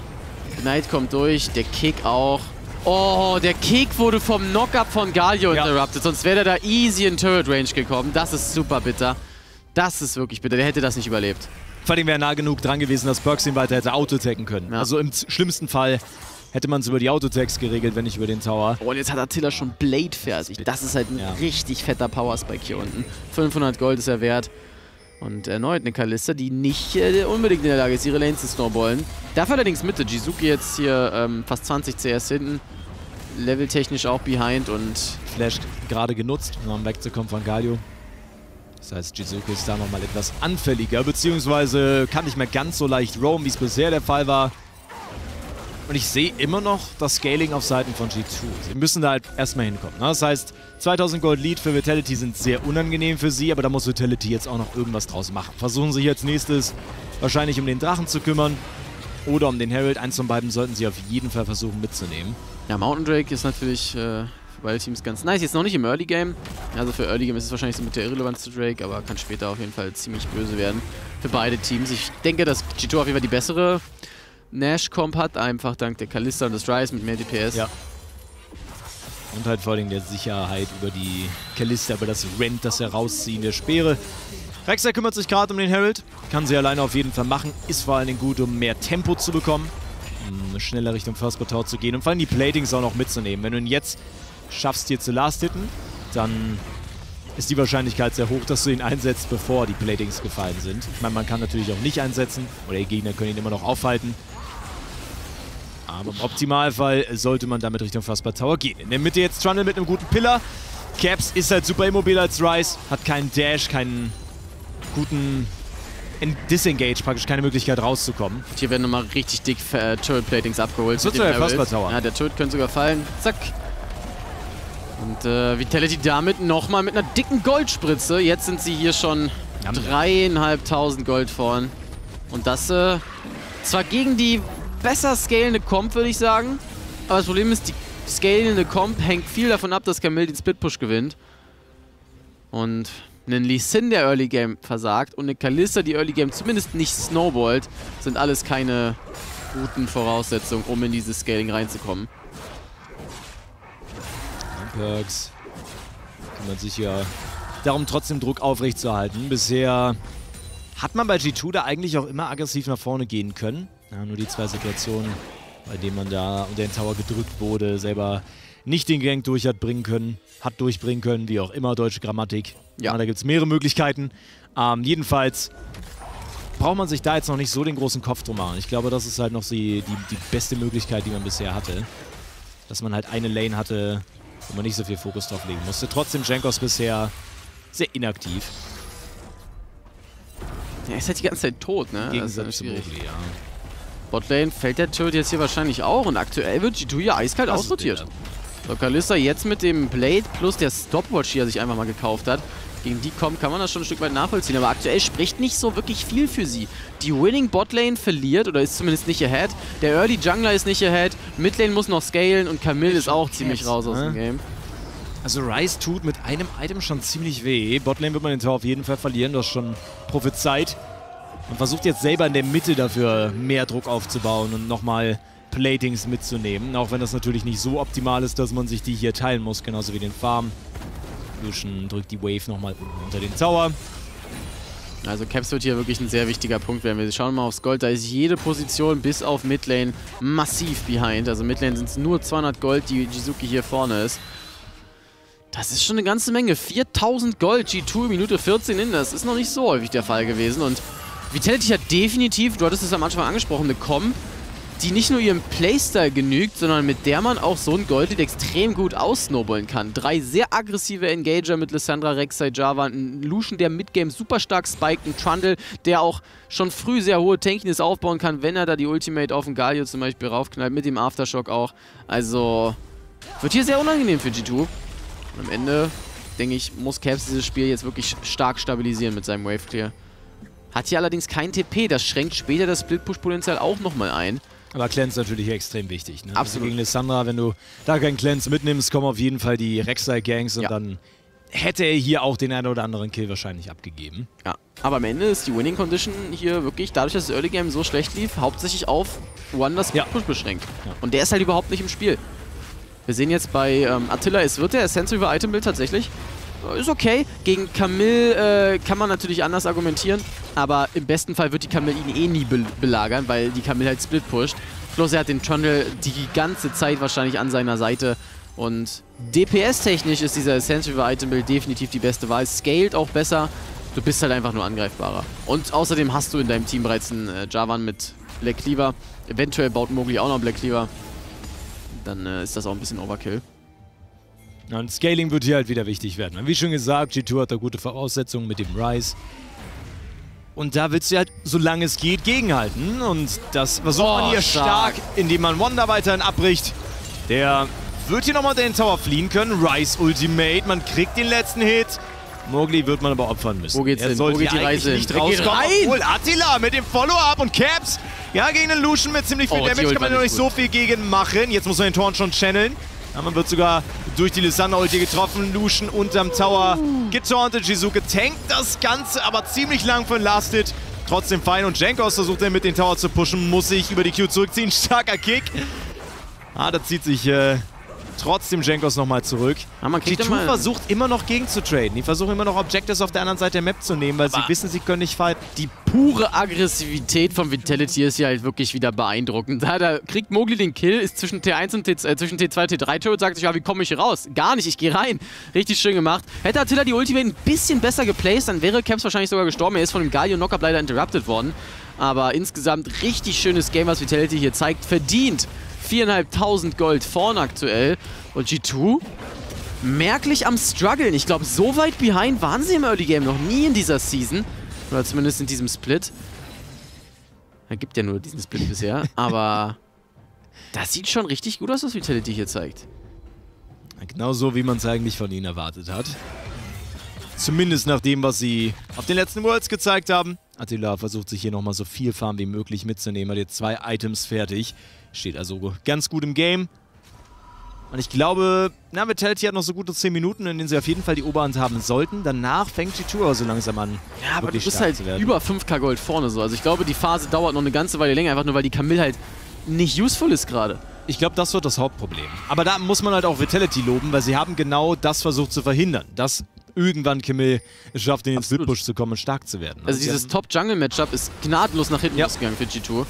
[SPEAKER 11] Knight kommt durch, der Kick auch. Oh, der Kick wurde vom Knock-Up von Galio interrupted. Sonst wäre der da easy in Turret-Range gekommen. Das ist super bitter. Das ist wirklich bitter. Der hätte das nicht überlebt.
[SPEAKER 12] Vor allem wäre nah genug dran gewesen, dass Perks ihn weiter hätte auto-attacken können. Ja. Also im schlimmsten Fall hätte man es über die Auto-Attacks geregelt, wenn nicht über den Tower.
[SPEAKER 11] Oh, und jetzt hat Attila schon Blade fertig. Das ist halt ein richtig fetter Power-Spike hier unten. 500 Gold ist er wert. Und erneut eine Kalista, die nicht unbedingt in der Lage ist, ihre Lanes zu snowballen. Dafür allerdings Mitte. Jizuki jetzt hier fast 20 CS hinten. Leveltechnisch auch behind und
[SPEAKER 12] Flash gerade genutzt, um wegzukommen von Galio. Das heißt, Jizuki ist da nochmal etwas anfälliger, beziehungsweise kann nicht mehr ganz so leicht roamen, wie es bisher der Fall war. Und ich sehe immer noch das Scaling auf Seiten von G2. Sie müssen da halt erstmal hinkommen. Ne? Das heißt, 2000 Gold Lead für Vitality sind sehr unangenehm für sie, aber da muss Vitality jetzt auch noch irgendwas draus machen. Versuchen sich als nächstes wahrscheinlich um den Drachen zu kümmern oder um den Herald. Eins von beiden sollten sie auf jeden Fall versuchen mitzunehmen.
[SPEAKER 11] Ja, Mountain Drake ist natürlich für beide Teams ganz nice. Jetzt noch nicht im Early Game. Also für Early Game ist es wahrscheinlich so mit der Irrelevanz zu Drake, aber kann später auf jeden Fall ziemlich böse werden für beide Teams. Ich denke, dass G2 auf jeden Fall die bessere Nash-Comp hat, einfach dank der Kalista und des Ryze mit mehr DPS.
[SPEAKER 12] Ja. Und halt vor allem der Sicherheit über die Kalista, über das Rent, das Herausziehen der Speere. Rek'Sai kümmert sich gerade um den Herald. Kann sie alleine auf jeden Fall machen. Ist vor allen Dingen gut, um mehr Tempo zu bekommen. Schneller Richtung First Tower zu gehen und vor allem die Platings auch noch mitzunehmen. Wenn du ihn jetzt schaffst, hier zu last-hitten, dann ist die Wahrscheinlichkeit sehr hoch, dass du ihn einsetzt, bevor die Platings gefallen sind. Ich meine, man kann natürlich auch nicht einsetzen oder die Gegner können ihn immer noch aufhalten. Aber im Optimalfall sollte man damit Richtung First Tower gehen. In der Mitte jetzt Trundle mit einem guten Pillar. Caps ist halt super immobil als Ryze, hat keinen Dash, keinen guten Disengage, praktisch keine Möglichkeit rauszukommen.
[SPEAKER 11] Und hier werden nochmal richtig dick Turret-Platings abgeholt.
[SPEAKER 12] Das wird der First Tower.
[SPEAKER 11] Ja, der Turret könnte sogar fallen. Zack. Und Vitality damit nochmal mit einer dicken Goldspritze. Jetzt sind sie hier schon 3.500 Gold vorn. Und das zwar gegen die besser scalende Comp, würde ich sagen. Aber das Problem ist, die scalende Comp hängt viel davon ab, dass Camille den Split-Push gewinnt. Und einen Lee Sin, der Early Game versagt, und eine Kalista, die Early Game zumindest nicht snowballt, sind alles keine guten Voraussetzungen, um in dieses Scaling reinzukommen.
[SPEAKER 12] Perkz kümmert sich ja darum, trotzdem Druck aufrechtzuerhalten. Bisher hat man bei G2 da eigentlich auch immer aggressiv nach vorne gehen können. Ja, nur die 2 Situationen, bei denen man da unter den Tower gedrückt wurde, selber nicht den Gank durchbringen können, wie auch immer, deutsche Grammatik. Ja, da gibt es mehrere Möglichkeiten. Jedenfalls braucht man sich da jetzt noch nicht so den großen Kopf drum machen. Ich glaube, das ist halt noch die beste Möglichkeit, die man bisher hatte. Dass man halt eine Lane hatte, wo man nicht so viel Fokus drauf legen musste. Trotzdem Jankos bisher sehr inaktiv.
[SPEAKER 11] Er ist halt die ganze Zeit tot, ne?
[SPEAKER 12] Das ist schwierig. Ja.
[SPEAKER 11] Botlane fällt der Turret jetzt hier wahrscheinlich auch und aktuell wird G2 hier eiskalt ausrotiert. So, Kalista jetzt mit dem Blade plus der Stopwatch, die er sich einfach mal gekauft hat. Gegen die kommt, kann man das schon ein Stück weit nachvollziehen, aber aktuell spricht nicht so wirklich viel für sie. Die Winning Botlane verliert oder ist zumindest nicht ahead. Der Early Jungler ist nicht ahead. Midlane muss noch scalen und Camille ist auch ziemlich raus aus dem Game.
[SPEAKER 12] Also Ryze tut mit einem Item schon ziemlich weh. Botlane wird man den Tower auf jeden Fall verlieren, das ist schon prophezeit. Man versucht jetzt selber in der Mitte dafür mehr Druck aufzubauen und nochmal Platings mitzunehmen. Auch wenn das natürlich nicht so optimal ist, dass man sich die hier teilen muss, genauso wie den Farm. Lucian drückt die Wave nochmal unter den Tower.
[SPEAKER 11] Also Caps wird hier wirklich ein sehr wichtiger Punkt werden. Wir schauen mal aufs Gold, da ist jede Position bis auf Midlane massiv behind. Also Midlane sind es nur 200 Gold, die Jizuki hier vorne ist. Das ist schon eine ganze Menge. 4000 Gold, G2 Minute 14 in. Das ist noch nicht so häufig der Fall gewesen. Und Vitality hat definitiv, du hattest es am Anfang angesprochen, eine Comp, die nicht nur ihrem Playstyle genügt, sondern mit der man auch so ein Goldlead extrem gut aussnowballen kann. 3 sehr aggressive Engager mit Lissandra, Rek'Sai, Jarvan, ein Lucian, der Midgame super stark spiked, ein Trundle, der auch schon früh sehr hohe Tankiness aufbauen kann, wenn er da die Ultimate auf den Galio zum Beispiel raufknallt, mit dem Aftershock auch. Also wird hier sehr unangenehm für G2. Und am Ende, denke ich, muss Caps dieses Spiel jetzt wirklich stark stabilisieren mit seinem Wave Clear. Hat hier allerdings kein TP, das schränkt später das Split-Push-Potenzial auch nochmal ein.
[SPEAKER 12] Aber Cleanse natürlich extrem wichtig. Ne?
[SPEAKER 11] Absolut.
[SPEAKER 12] Also gegen Lissandra, wenn du da keinen Cleanse mitnimmst, kommen auf jeden Fall die Rek'Sai-Gangs und dann hätte er hier auch den einen oder anderen Kill wahrscheinlich abgegeben.
[SPEAKER 11] Ja, aber am Ende ist die Winning Condition hier wirklich, dadurch, dass das Early Game so schlecht lief, hauptsächlich auf One das Split-Push beschränkt. Ja. Und der ist halt überhaupt nicht im Spiel. Wir sehen jetzt bei Attila, es wird der Essential Item Build tatsächlich. Ist okay. Gegen Camille kann man natürlich anders argumentieren, aber im besten Fall wird die Camille ihn eh nie belagern, weil die Camille halt Split pusht. Plus er hat den Trundle die ganze Zeit wahrscheinlich an seiner Seite und DPS-technisch ist dieser Essential Item Build definitiv die beste Wahl. Scaled auch besser. Du bist halt einfach nur angreifbarer. Und außerdem hast du in deinem Team bereits einen Jarvan mit Black Cleaver. Eventuell baut Mowgli auch noch Black Cleaver. Dann ist das auch ein bisschen Overkill.
[SPEAKER 12] Und Scaling wird hier halt wieder wichtig werden. Wie schon gesagt, G2 hat da gute Voraussetzungen mit dem Ryze. Und da willst du halt, solange es geht, gegenhalten. Und das versucht man hier stark, indem man Wanda weiterhin abbricht. Der wird hier nochmal den Tower fliehen können. Ryze Ultimate, man kriegt den letzten Hit. Mowgli wird man aber opfern müssen.
[SPEAKER 11] Wo geht's hin?
[SPEAKER 12] Sollte
[SPEAKER 11] Wo geht die Reise
[SPEAKER 12] nicht rauskommen. Obwohl Attila mit dem Follow-up und Caps. Ja, gegen den Lucian mit ziemlich viel Damage kann man noch nicht so viel gegen machen. Jetzt muss man den Torn schon channeln. Ja, man wird sogar durch die Lissandra-Ulti getroffen. Lucian unterm Tower getauntet. Jizuke tankt das Ganze, aber ziemlich lang für den Last-Hit. Trotzdem fein. Und Jankos versucht er mit den Tower zu pushen. Muss sich über die Q zurückziehen. Starker Kick. Da zieht sich Trotzdem Jankos nochmal zurück.
[SPEAKER 11] G2
[SPEAKER 12] versucht immer noch gegen zu traden. Die versuchen immer noch Objectives auf der anderen Seite der Map zu nehmen, weil sie wissen, sie können nicht fighten.
[SPEAKER 11] Die pure Aggressivität von Vitality ist hier halt wirklich wieder beeindruckend. Da kriegt Mowgli den Kill, ist zwischen T1 und zwischen T2 und T3 Turret, sagt sich, ja, wie komme ich hier raus? Gar nicht, ich gehe rein. Richtig schön gemacht. Hätte Attila die Ultimate ein bisschen besser geplaced, dann wäre Caps wahrscheinlich sogar gestorben. Er ist von dem Galio-Knockup leider interrupted worden. Aber insgesamt richtig schönes Game, was Vitality hier zeigt. Verdient 4.500 Gold vorn aktuell. Und G2 merklich am struggeln. Ich glaube, so weit behind waren sie im Early Game noch nie in dieser Season. Oder zumindest in diesem Split. Er gibt ja nur diesen Split bisher. Aber das sieht schon richtig gut aus, was Vitality hier zeigt.
[SPEAKER 12] Genau so, wie man es eigentlich von ihnen erwartet hat. Zumindest nach dem, was sie auf den letzten Worlds gezeigt haben. Attila versucht sich hier nochmal so viel Farm wie möglich mitzunehmen. Hat jetzt 2 Items fertig. Steht also ganz gut im Game. Und ich glaube, Vitality hat noch so gute 10 Minuten, in denen sie auf jeden Fall die Oberhand haben sollten. Danach fängt G2 aber so langsam an.
[SPEAKER 11] Ja, aber du bist halt über 5k Gold vorne so. Also ich glaube, die Phase dauert noch eine ganze Weile länger, einfach nur weil die Camille halt nicht useful ist gerade.
[SPEAKER 12] Ich glaube, das wird das Hauptproblem. Aber da muss man halt auch Vitality loben, weil sie haben genau das versucht zu verhindern. Dass irgendwann Camille es schafft, in den Split-Push zu kommen und stark zu werden.
[SPEAKER 11] Also dieses Top-Jungle-Matchup ist gnadenlos nach hinten losgegangen für G2.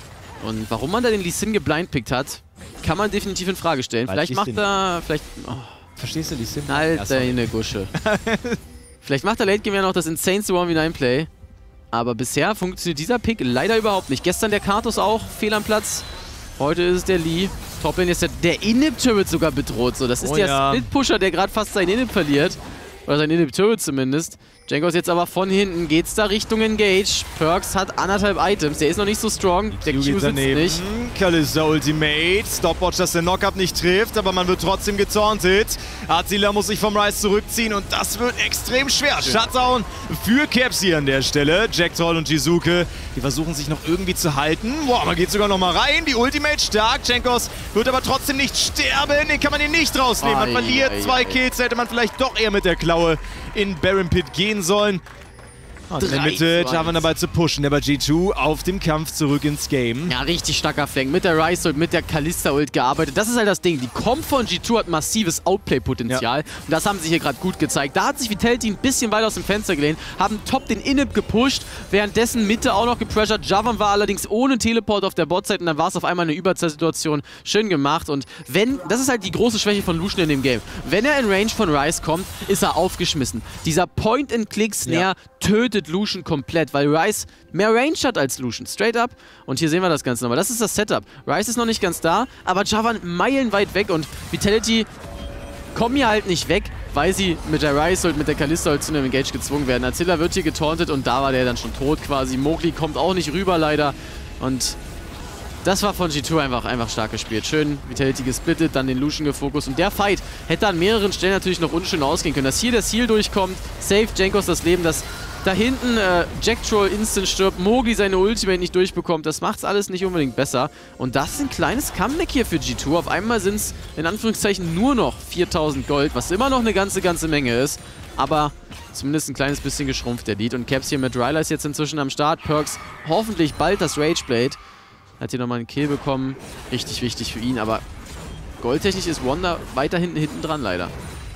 [SPEAKER 11] Und warum man da den Lee Sin geblindpickt hat, kann man definitiv in Frage stellen. Vielleicht macht er...
[SPEAKER 12] Verstehst du Lee Sin?
[SPEAKER 11] Alter, in der Gusche. Vielleicht macht er Late Game ja noch das insaneste 1v9-Play. Aber bisher funktioniert dieser Pick leider überhaupt nicht. Gestern der Karthus auch, fehl am Platz. Heute ist es der Lee. Toplane ist der Inhib-Turret sogar bedroht. So, das ist der Split-Pusher, der gerade fast seinen Inhib verliert. Oder sein Inhib-Turret zumindest. Jankos jetzt aber von hinten. Geht's da Richtung Engage. Perkz hat 1,5 Items. Der ist noch nicht so strong. Der Q sitzt nicht.
[SPEAKER 12] Kalista Ultimate. Stopwatch, dass der Knockup nicht trifft, aber man wird trotzdem getauntet. Attila muss sich vom Rise zurückziehen und das wird extrem schwer. Shutdown für Caps hier an der Stelle. Jacktroll und Jizuke, die versuchen sich noch irgendwie zu halten. Boah, man geht sogar noch mal rein. Die Ultimate stark. Jankos wird aber trotzdem nicht sterben. Den kann man ihn nicht rausnehmen. Man verliert 2 Kills. Hätte man vielleicht doch eher mit der Klaue in Baron Pit gehen sollen. Und in der Mitte Javan dabei zu pushen, der bei G2 auf dem Kampf zurück ins Game.
[SPEAKER 11] Ja, richtig starker Flank. Mit der Rise Ult, mit der Kalista Ult gearbeitet. Das ist halt das Ding. Die Comp von G2 hat massives Outplay-Potenzial. Ja. Und das haben sie hier gerade gut gezeigt. Da hat sich Vitality ein bisschen weit aus dem Fenster gelehnt, haben top den Inhib gepusht, währenddessen Mitte auch noch gepressured. Javan war allerdings ohne Teleport auf der Botside und dann war es auf einmal eine Überzahlsituation. Schön gemacht. Und das ist halt die große Schwäche von Lucian in dem Game. Wenn er in Range von Rise kommt, ist er aufgeschmissen. Dieser Point-and-Click-Snare tötet Lucian komplett, weil Rise mehr Range hat als Lucian. Straight up. Und hier sehen wir das Ganze nochmal. Das ist das Setup. Rise ist noch nicht ganz da, aber Javan meilenweit weg und Vitality kommen hier halt nicht weg, weil sie mit der Rise und mit der Kalista zu einem Engage gezwungen werden. Attila wird hier getauntet und da war der dann schon tot quasi. Mowgli kommt auch nicht rüber leider und das war von G2 einfach stark gespielt. Schön Vitality gesplittet, dann den Lucian gefokust. Und der Fight hätte an mehreren Stellen natürlich noch unschön ausgehen können. Dass hier der Seal durchkommt, safe Jankos das Leben, dass da hinten Jacktroll instant stirbt, Mowgli seine Ultimate nicht durchbekommt. Das macht's alles nicht unbedingt besser. Und das ist ein kleines Comeback hier für G2. Auf einmal sind es in Anführungszeichen nur noch 4.000 Gold, was immer noch eine ganze Menge ist. Aber zumindest ein kleines bisschen geschrumpft, der Lead. Und Caps hier mit Rylai's jetzt inzwischen am Start. Perkz hoffentlich bald das Rageblade. Hat hier nochmal einen Kill bekommen. Richtig wichtig für ihn, aber goldtechnisch ist Wanda weiter hinten dran leider.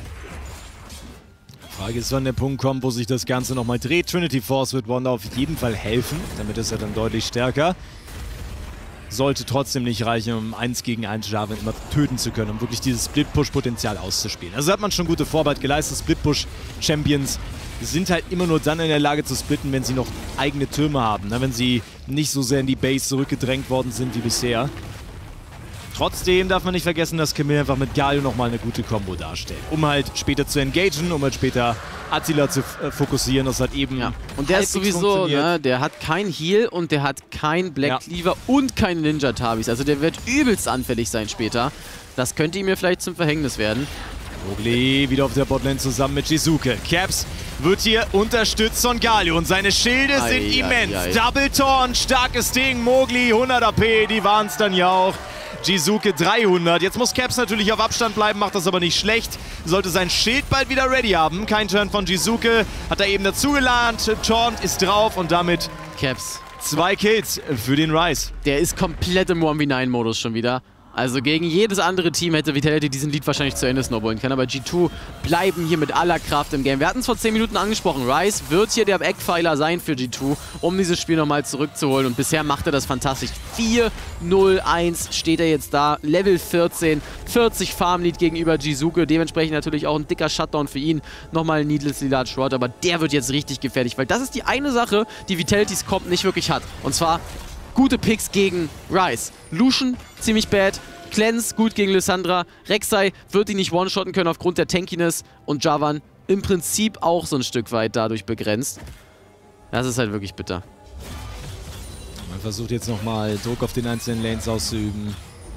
[SPEAKER 12] Frage ist, wann der Punkt kommt, wo sich das Ganze nochmal dreht. Trinity Force wird Wanda auf jeden Fall helfen. Damit ist er dann deutlich stärker. Sollte trotzdem nicht reichen, um 1 gegen 1 Javan immer töten zu können, um wirklich dieses Split-Push-Potenzial auszuspielen. Also hat man schon gute Vorarbeit geleistet. Split-Push-Champions sind halt immer nur dann in der Lage zu splitten, wenn sie noch eigene Türme haben. Ne? Wenn sie nicht so sehr in die Base zurückgedrängt worden sind wie bisher. Trotzdem darf man nicht vergessen, dass Camille einfach mit Galio nochmal eine gute Combo darstellt. Um halt später zu engagen, um halt später Attila zu fokussieren. Das hat eben
[SPEAKER 11] und der ist sowieso, ne, der hat kein Heal und der hat kein Black Cleaver und keine Ninja Tabis. Also der wird übelst anfällig sein später. Das könnte ihm ja vielleicht zum Verhängnis werden.
[SPEAKER 12] Mowgli wieder auf der Botlane zusammen mit Jizuke. Caps wird hier unterstützt von Galio und seine Schilde sind immens. Double Taunt, starkes Ding. Mowgli 100 AP, die waren es dann ja auch. Jizuke 300. Jetzt muss Caps natürlich auf Abstand bleiben, macht das aber nicht schlecht. Sollte sein Schild bald wieder ready haben. Kein Turn von Jizuke. Hat er eben dazugelernt. Taunt ist drauf und damit
[SPEAKER 11] Caps.
[SPEAKER 12] 2 Kills für den Rise.
[SPEAKER 11] Der ist komplett im 1v9-Modus schon wieder. Also gegen jedes andere Team hätte Vitality diesen Lead wahrscheinlich zu Ende snowballen können, aber G2 bleiben hier mit aller Kraft im Game. Wir hatten es vor 10 Minuten angesprochen, Ryze wird hier der Eckpfeiler sein für G2, um dieses Spiel nochmal zurückzuholen und bisher macht er das fantastisch. 4-0-1 steht er jetzt da, Level 14, 40 Farmlead gegenüber Jizuke, dementsprechend natürlich auch ein dicker Shutdown für ihn, nochmal ein needlessly large Rod, aber der wird jetzt richtig gefährlich, weil das ist die eine Sache, die Vitality's Comp nicht wirklich hat, und zwar gute Picks gegen Ryze. Lucian, ziemlich bad. Cleanse, gut gegen Lissandra. Rek'Sai wird ihn nicht one-shotten können aufgrund der Tankiness. Und Javan im Prinzip auch so ein Stück weit dadurch begrenzt. Das ist halt wirklich bitter.
[SPEAKER 12] Man versucht jetzt nochmal Druck auf den einzelnen Lanes auszuüben.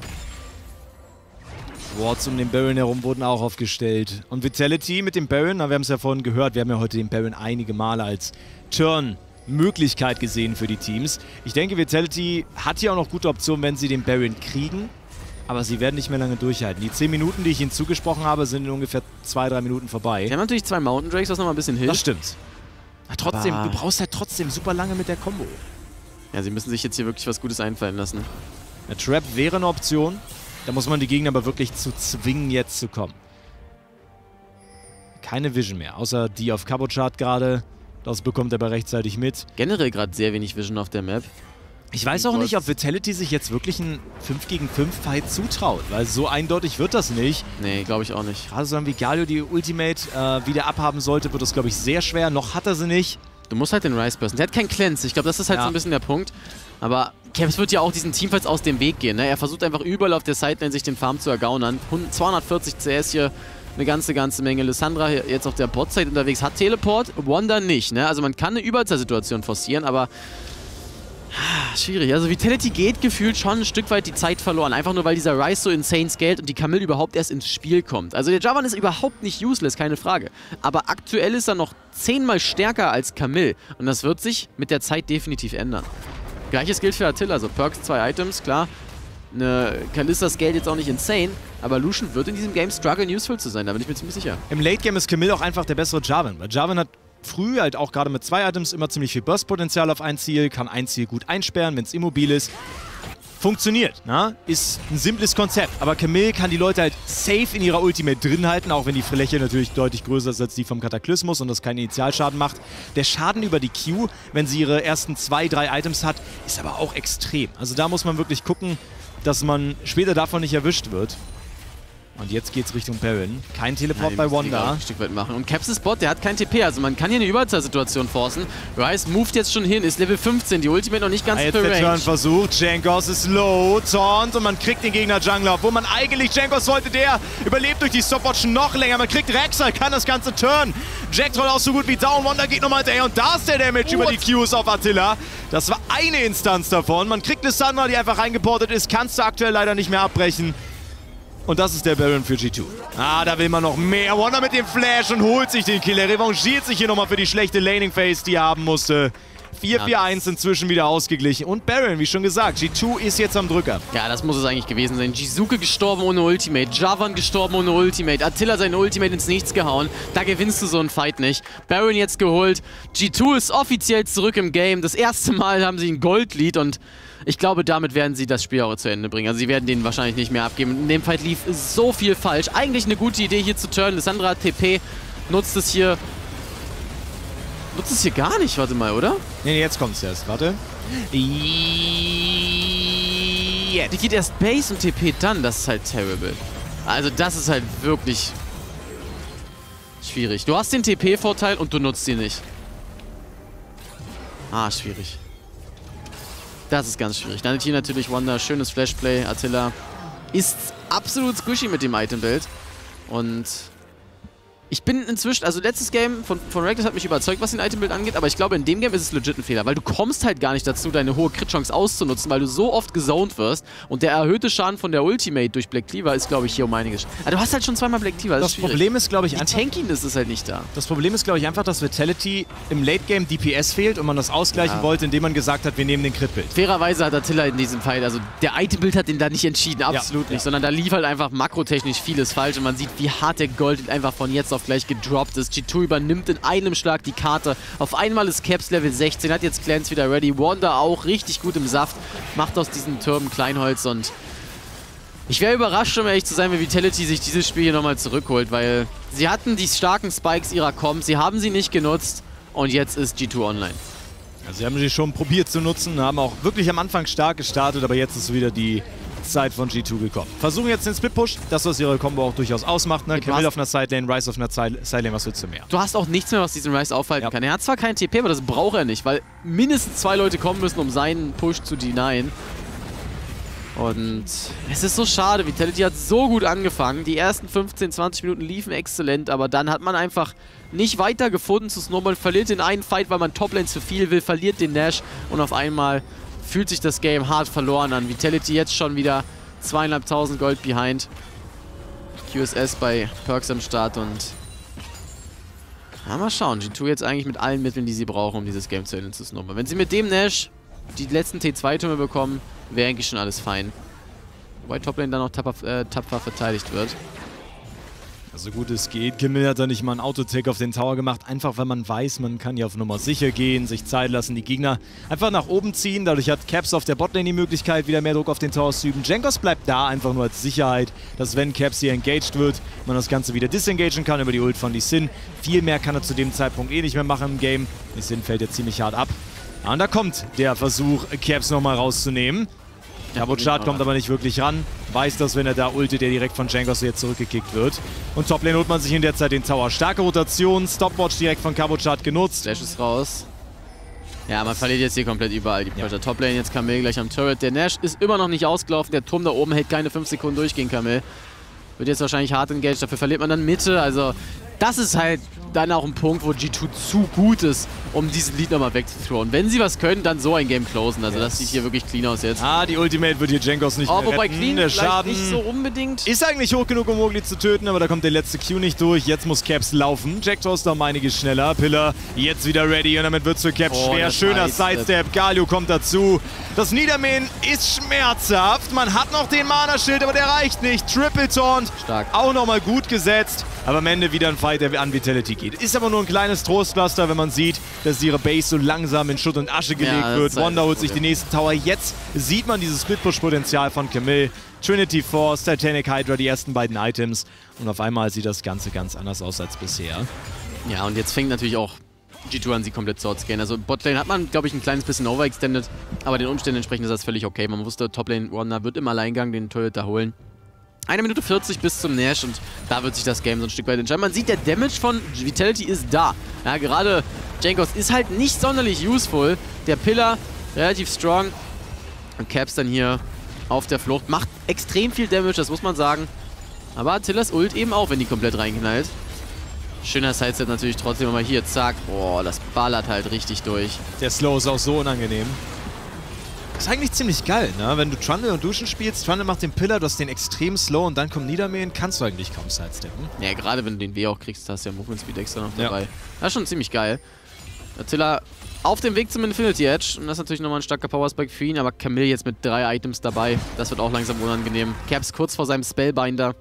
[SPEAKER 12] Wards um den Baron herum wurden auch aufgestellt. Und Vitality mit dem Baron, wir haben es ja vorhin gehört, wir haben ja heute den Baron einige Male als Turn-Möglichkeit gesehen für die Teams. Ich denke, Vitality hat hier auch noch gute Optionen, wenn sie den Baron kriegen. Aber sie werden nicht mehr lange durchhalten. Die 10 Minuten, die ich ihnen zugesprochen habe, sind in ungefähr 2-3 Minuten vorbei.
[SPEAKER 11] Sie haben natürlich 2 Mountain Drakes, was nochmal ein bisschen hilft.
[SPEAKER 12] Das stimmt. Aber trotzdem, du brauchst halt trotzdem super lange mit der Combo.
[SPEAKER 11] Ja, sie müssen sich jetzt hier wirklich was Gutes einfallen lassen.
[SPEAKER 12] Der Trap wäre eine Option. Da muss man die Gegner aber wirklich zu zwingen, jetzt zu kommen. Keine Vision mehr, außer die auf Cabochart gerade. Das bekommt er aber rechtzeitig mit.
[SPEAKER 11] Generell gerade sehr wenig Vision auf der Map.
[SPEAKER 12] Ich weiß auch nicht, ob Vitality sich jetzt wirklich einen 5 gegen 5 Fight zutraut, weil so eindeutig wird das nicht.
[SPEAKER 11] Nee, glaube ich auch nicht.
[SPEAKER 12] Gerade so wie Galio die Ultimate wieder abhaben sollte, wird das, glaube ich, sehr schwer. Noch hat er sie nicht.
[SPEAKER 11] Du musst halt den Ryze bursten. Der hat keinen Cleanse. Ich glaube, das ist halt so ein bisschen der Punkt. Aber Caps wird ja auch diesen Teamfights aus dem Weg gehen. Ne? Er versucht einfach überall auf der Sideline sich den Farm zu ergaunern. 240 CS hier. Eine ganze Menge. Lissandra jetzt auf der Bot-Side unterwegs hat Teleport, Wanda nicht. Ne? Also man kann eine Überzahlsituation forcieren, aber schwierig. Also Vitality geht gefühlt schon ein Stück weit die Zeit verloren. Einfach nur, weil dieser Ryze so insane scaled und die Camille überhaupt erst ins Spiel kommt. Also der Javan ist überhaupt nicht useless, keine Frage. Aber aktuell ist er noch 10-mal stärker als Camille. Und das wird sich mit der Zeit definitiv ändern. Gleiches gilt für Attila. Also Perks 2 Items, klar. Eine Kalista scaled jetzt auch nicht insane, aber Lucian wird in diesem Game strugglen, useful zu sein, da bin ich mir ziemlich sicher.
[SPEAKER 12] Im Late Game ist Camille auch einfach der bessere Jarvan, weil Jarvan hat früh halt auch gerade mit 2 Items immer ziemlich viel Burst-Potenzial auf ein Ziel, kann ein Ziel gut einsperren, wenn es immobil ist. Funktioniert, na? Ist ein simples Konzept, aber Camille kann die Leute halt safe in ihrer Ultimate drin halten, auch wenn die Fläche natürlich deutlich größer ist als die vom Kataklysmus und das keinen Initialschaden macht. Der Schaden über die Q, wenn sie ihre ersten 2, 3 Items hat, ist aber auch extrem. Also da muss man wirklich gucken, dass man später davon nicht erwischt wird. Und jetzt geht's Richtung Baron. Kein Teleport bei Wanda.
[SPEAKER 11] Ein Stück weit machen. Und Caps' Bot, der hat kein TP, also man kann hier eine Überzahlsituation forcen. Ryze moved jetzt schon hin, ist Level 15, die Ultimate noch nicht ganz
[SPEAKER 12] jetzt der Turn-Versuch, Jankos ist low, Taunt und man kriegt den Gegner Jungler, obwohl man eigentlich Jankos wollte, der überlebt durch die Stopwatch noch länger. Man kriegt Rek'Sai, kann das Ganze turn. Jack Troll auch so gut wie down, Wanda geht nochmal hinterher und da ist der Damage über die Qs auf Attila. Das war eine Instanz davon. Man kriegt Lissandra, die einfach reingeportet ist, kannst du aktuell leider nicht mehr abbrechen. Und das ist der Baron für G2. Ah, da will man noch mehr. Wanda mit dem Flash und holt sich den Kill. Er revanchiert sich hier nochmal für die schlechte Laning-Phase, die er haben musste. 4-4-1 inzwischen wieder ausgeglichen. Und Baron, wie schon gesagt, G2 ist jetzt am Drücker.
[SPEAKER 11] Ja, das muss es eigentlich gewesen sein. Jizuke gestorben ohne Ultimate, Javan gestorben ohne Ultimate, Attila seine Ultimate ins Nichts gehauen. Da gewinnst du so einen Fight nicht. Baron jetzt geholt. G2 ist offiziell zurück im Game. Das erste Mal haben sie ein Gold-Lead und ich glaube, damit werden sie das Spiel auch zu Ende bringen. Also sie werden den wahrscheinlich nicht mehr abgeben. In dem Fight lief so viel falsch. Eigentlich eine gute Idee hier zu turnen. Lissandra hat TP, nutzt es hier gar nicht, warte mal, oder?
[SPEAKER 12] Nee, jetzt kommt's erst, warte.
[SPEAKER 11] Die geht erst Base und TP dann, das ist halt terrible. Also das ist halt wirklich schwierig. Du hast den TP-Vorteil und du nutzt ihn nicht. Ah, schwierig. Das ist ganz schwierig. Dann hier natürlich Wanda, schönes Flashplay. Attila ist absolut squishy mit dem Item-Build. Und ich bin inzwischen, also letztes Game von Reckless hat mich überzeugt, was den Item-Build angeht, aber ich glaube, in dem Game ist es legit ein Fehler, weil du kommst halt gar nicht dazu, deine hohe Crit-Chance auszunutzen, weil du so oft gezoned wirst und der erhöhte Schaden von der Ultimate durch Black Cleaver ist, glaube ich, hier um einiges. Aber du hast halt schon zweimal Black Cleaver,
[SPEAKER 12] das Problem ist, glaube ich,
[SPEAKER 11] einfach... Die Tankiness ist halt nicht da.
[SPEAKER 12] Das Problem ist, glaube ich, einfach, dass Vitality im Late-Game DPS fehlt und man das ausgleichen wollte, indem man gesagt hat, wir nehmen den Crit-Build.
[SPEAKER 11] Fairerweise hat Attila in diesem Fight, also der Item-Build hat den da nicht entschieden, absolut nicht, sondern da lief halt einfach makrotechnisch vieles falsch und man sieht, wie hart der Gold einfach von jetzt auf gleich gedroppt ist. G2 übernimmt in einem Schlag die Karte. Auf einmal ist Caps Level 16, hat jetzt Clans wieder ready. Wanda auch richtig gut im Saft, macht aus diesen Türmen Kleinholz und Ich wäre überrascht, um ehrlich zu sein, wenn Vitality sich dieses Spiel hier nochmal zurückholt, weil sie hatten die starken Spikes ihrer Comp, sie haben sie nicht genutzt und jetzt ist G2 online.
[SPEAKER 12] Also sie haben sie schon probiert zu nutzen, haben auch wirklich am Anfang stark gestartet, aber jetzt ist wieder die Zeit von G2 gekommen. Versuchen jetzt den Split-Push, das was ihre Combo auch durchaus ausmacht. Ne? Camille auf einer Sidelane, Ryze auf einer Sidelane, was willst du mehr?
[SPEAKER 11] Du hast auch nichts mehr, was diesen Ryze aufhalten kann. Er hat zwar keinen TP, aber das braucht er nicht, weil mindestens 2 Leute kommen müssen, um seinen Push zu denyen. Und es ist so schade, Vitality hat so gut angefangen. Die ersten 15, 20 Minuten liefen exzellent, aber dann hat man einfach nicht weiter gefunden zu Snowball, verliert den einen Fight, weil man Toplane zu viel will, verliert den Nash und auf einmal fühlt sich das Game hart verloren an. Vitality jetzt schon wieder 2.500 Gold behind. QSS bei Perkz am Start und mal schauen. G2 jetzt eigentlich mit allen Mitteln, die sie brauchen, um dieses Game zu Ende zu snowballen. Wenn sie mit dem Nash die letzten T2-Türme bekommen, wäre eigentlich schon alles fein. Wobei Toplane dann noch tapfer verteidigt wird.
[SPEAKER 12] So gut es geht. Camille hat da nicht mal einen Auto-Take auf den Tower gemacht, einfach weil man weiß, man kann hier auf Nummer sicher gehen, sich Zeit lassen, die Gegner einfach nach oben ziehen. Dadurch hat Caps auf der Botlane die Möglichkeit, wieder mehr Druck auf den Tower zu üben. Jankos bleibt da einfach nur als Sicherheit, dass wenn Caps hier engaged wird, man das Ganze wieder disengagen kann über die Ult von Lee Sin. Viel mehr kann er zu dem Zeitpunkt eh nicht mehr machen im Game. Lee Sin fällt jetzt ziemlich hart ab. Und da kommt der Versuch, Caps nochmal rauszunehmen. Cabochard kommt aber nicht wirklich ran. Weiß, dass wenn er da ultet, der direkt von Jankos jetzt zurückgekickt wird. Und Toplane holt man sich in der Zeit den Tower. Starke Rotation, Stopwatch direkt von Cabochard genutzt.
[SPEAKER 11] Dash ist raus. Ja, man verliert jetzt hier komplett überall die Pressure. Toplane, jetzt Camille gleich am Turret. Der Nash ist immer noch nicht ausgelaufen. Der Turm da oben hält keine 5 Sekunden durch gegen Camille. Wird jetzt wahrscheinlich hart engaged. Dafür verliert man dann Mitte. Also das ist halt dann auch ein Punkt, wo G2 zu gut ist, um diesen Lead nochmal wegzuthrowen. Wenn sie was können, dann so ein Game closen. Also das sieht hier wirklich clean aus jetzt.
[SPEAKER 12] Die Ultimate wird hier Jankos nicht mehr
[SPEAKER 11] wobei
[SPEAKER 12] retten.
[SPEAKER 11] clean
[SPEAKER 12] Der
[SPEAKER 11] vielleicht
[SPEAKER 12] Schaden
[SPEAKER 11] nicht so unbedingt.
[SPEAKER 12] Ist eigentlich hoch genug, um Mowgli zu töten, aber da kommt der letzte Q nicht durch. Jetzt muss Caps laufen. Jack Toast um einiges schneller. Pillar jetzt wieder ready und damit wird es für Caps schwer. Schöner Sidestep. Galio kommt dazu. Das Niedermähen ist schmerzhaft. Man hat noch den Mana-Schild, aber der reicht nicht. Triple Taunt.
[SPEAKER 11] Stark.
[SPEAKER 12] Auch nochmal gut gesetzt. Aber am Ende wieder ein Fight, der an Vitality geht. Ist aber nur ein kleines Trostpflaster, wenn man sieht, dass ihre Base so langsam in Schutt und Asche gelegt wird. Wanda holt sich die nächsten Tower. Jetzt sieht man dieses Split-Push-Potenzial von Camille. Trinity Force, Titanic Hydra, die ersten beiden Items. Und auf einmal sieht das Ganze ganz anders aus als bisher.
[SPEAKER 11] Ja, und jetzt fängt natürlich auch G2 an, sie komplett zu outscannen. Also Botlane hat man, glaube ich, ein kleines bisschen overextended. Aber den Umständen entsprechend ist das völlig okay. Man wusste, Toplane Wanda wird im Alleingang den Turret da holen. 1 Minute 40 bis zum Nash und da wird sich das Game so ein Stück weit entscheiden. Man sieht, der Damage von Vitality ist da. Ja, gerade Jankos ist halt nicht sonderlich useful. Der Pillar relativ strong. Und Caps dann hier auf der Flucht. Macht extrem viel Damage, das muss man sagen. Aber Attilas Ult eben auch, wenn die komplett reinknallt. Schöner Sidestep natürlich trotzdem, aber hier, zack. Boah, das ballert halt richtig durch.
[SPEAKER 12] Der Slow ist auch so unangenehm. Das ist eigentlich ziemlich geil, ne? Wenn du Trundle und Lucian spielst, Trundle macht den Pillar, du hast den extrem slow und dann kommt Niedermähen, kannst du eigentlich kaum sidesteppen.
[SPEAKER 11] Ja, gerade wenn du den W auch kriegst, hast du ja Movement Speed extra noch dabei. Das ist schon ziemlich geil. Attila auf dem Weg zum Infinity Edge und das ist natürlich nochmal ein starker Powerspike für ihn, aber Camille jetzt mit 3 Items dabei. Das wird auch langsam unangenehm. Caps kurz vor seinem Spellbinder.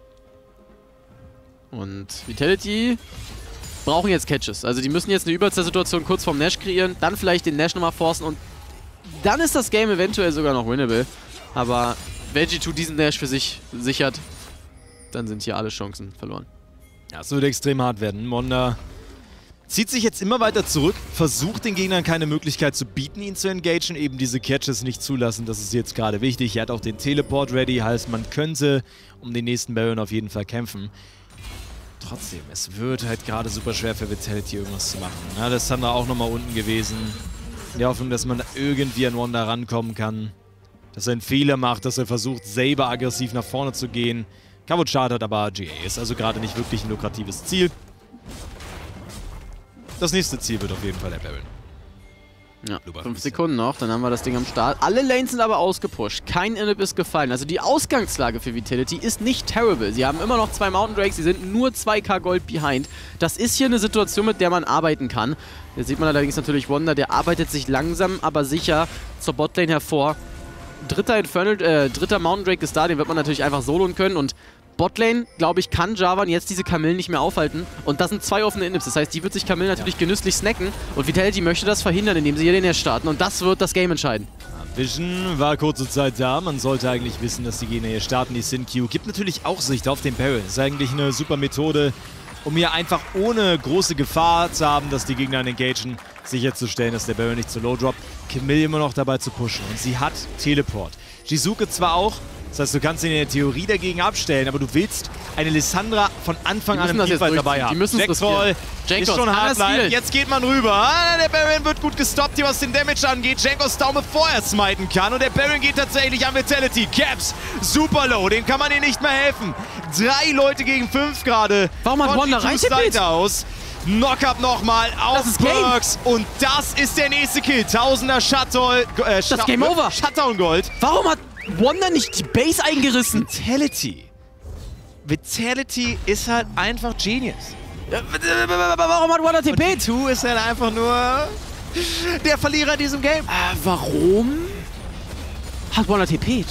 [SPEAKER 11] Und Vitality brauchen jetzt Catches. Also die müssen jetzt eine Überzahlsituation kurz vorm Nash kreieren, dann vielleicht den Nash nochmal forcen und dann ist das Game eventuell sogar noch winnable. Aber wenn G2 diesen Nash für sich sichert, dann sind hier alle Chancen verloren.
[SPEAKER 12] Ja, es wird extrem hart werden. Monda zieht sich jetzt immer weiter zurück, versucht den Gegnern keine Möglichkeit zu bieten, ihn zu engagen, eben diese Catches nicht zulassen. Das ist jetzt gerade wichtig. Er hat auch den Teleport ready, heißt man könnte um den nächsten Baron auf jeden Fall kämpfen. Trotzdem, es wird halt gerade super schwer für Vitality irgendwas zu machen. Ja, das haben wir auch nochmal unten gewesen. In der Hoffnung, dass man da irgendwie an Wanda rankommen kann. Dass er einen Fehler macht, dass er versucht, selber aggressiv nach vorne zu gehen. Cabochard hat aber GA, ist also gerade nicht wirklich ein lukratives Ziel. Das nächste Ziel wird auf jeden Fall der Baron.
[SPEAKER 11] Ja, 5 Sekunden noch, dann haben wir das Ding am Start. Alle Lanes sind aber ausgepusht. Kein Inhib ist gefallen. Also die Ausgangslage für Vitality ist nicht terrible. Sie haben immer noch 2 Mountain Drakes, sie sind nur 2k Gold behind. Das ist hier eine Situation, mit der man arbeiten kann. Jetzt sieht man allerdings natürlich Wanda, der arbeitet sich langsam, aber sicher zur Botlane hervor. Dritter Mountain Drake ist da, den wird man natürlich einfach soloen können und Botlane, glaube ich, kann Jarvan jetzt diese Camille nicht mehr aufhalten. Und das sind 2 offene Inhibs. Das heißt, die wird sich Camille natürlich genüsslich snacken. Und Vitality möchte das verhindern, indem sie hier den Nash starten. Und das wird das Game entscheiden.
[SPEAKER 12] Vision war kurze Zeit da. Man sollte eigentlich wissen, dass die Gegner hier starten. Die Sin-Q gibt natürlich auch Sicht auf den Baron. Das ist eigentlich eine super Methode, um hier einfach ohne große Gefahr zu haben, dass die Gegner engagen, sicherzustellen, dass der Baron nicht zu low droppt. Camille immer noch dabei zu pushen. Und sie hat Teleport. Jizuke zwar auch, das heißt, du kannst ihn in der Theorie dagegen abstellen, aber du willst eine Lissandra von Anfang an im Teamfight dabei haben. Jacktroll ist schon Hardline. Jetzt geht man rüber. Ah, der Baron wird gut gestoppt hier, was den Damage angeht. Jankos down, bevor er smiten kann. Und der Baron geht tatsächlich an Vitality. Caps, super low. Dem kann man hier nicht mehr helfen. 3 Leute gegen 5 gerade.
[SPEAKER 11] Warum hat Wonder reingetippt?
[SPEAKER 12] Aus. Knock-up nochmal auf Perks. Und das ist der nächste Kill. Tausender Shutdown.
[SPEAKER 11] Das Game Over.
[SPEAKER 12] Shutdown Gold.
[SPEAKER 11] Warum hat Wonder nicht die Base eingerissen?
[SPEAKER 12] Vitality ist halt einfach Genius.
[SPEAKER 11] Warum hat Wonder TP?
[SPEAKER 12] G2 ist halt einfach nur der Verlierer in diesem Game.
[SPEAKER 11] Warum hat Wonder TP?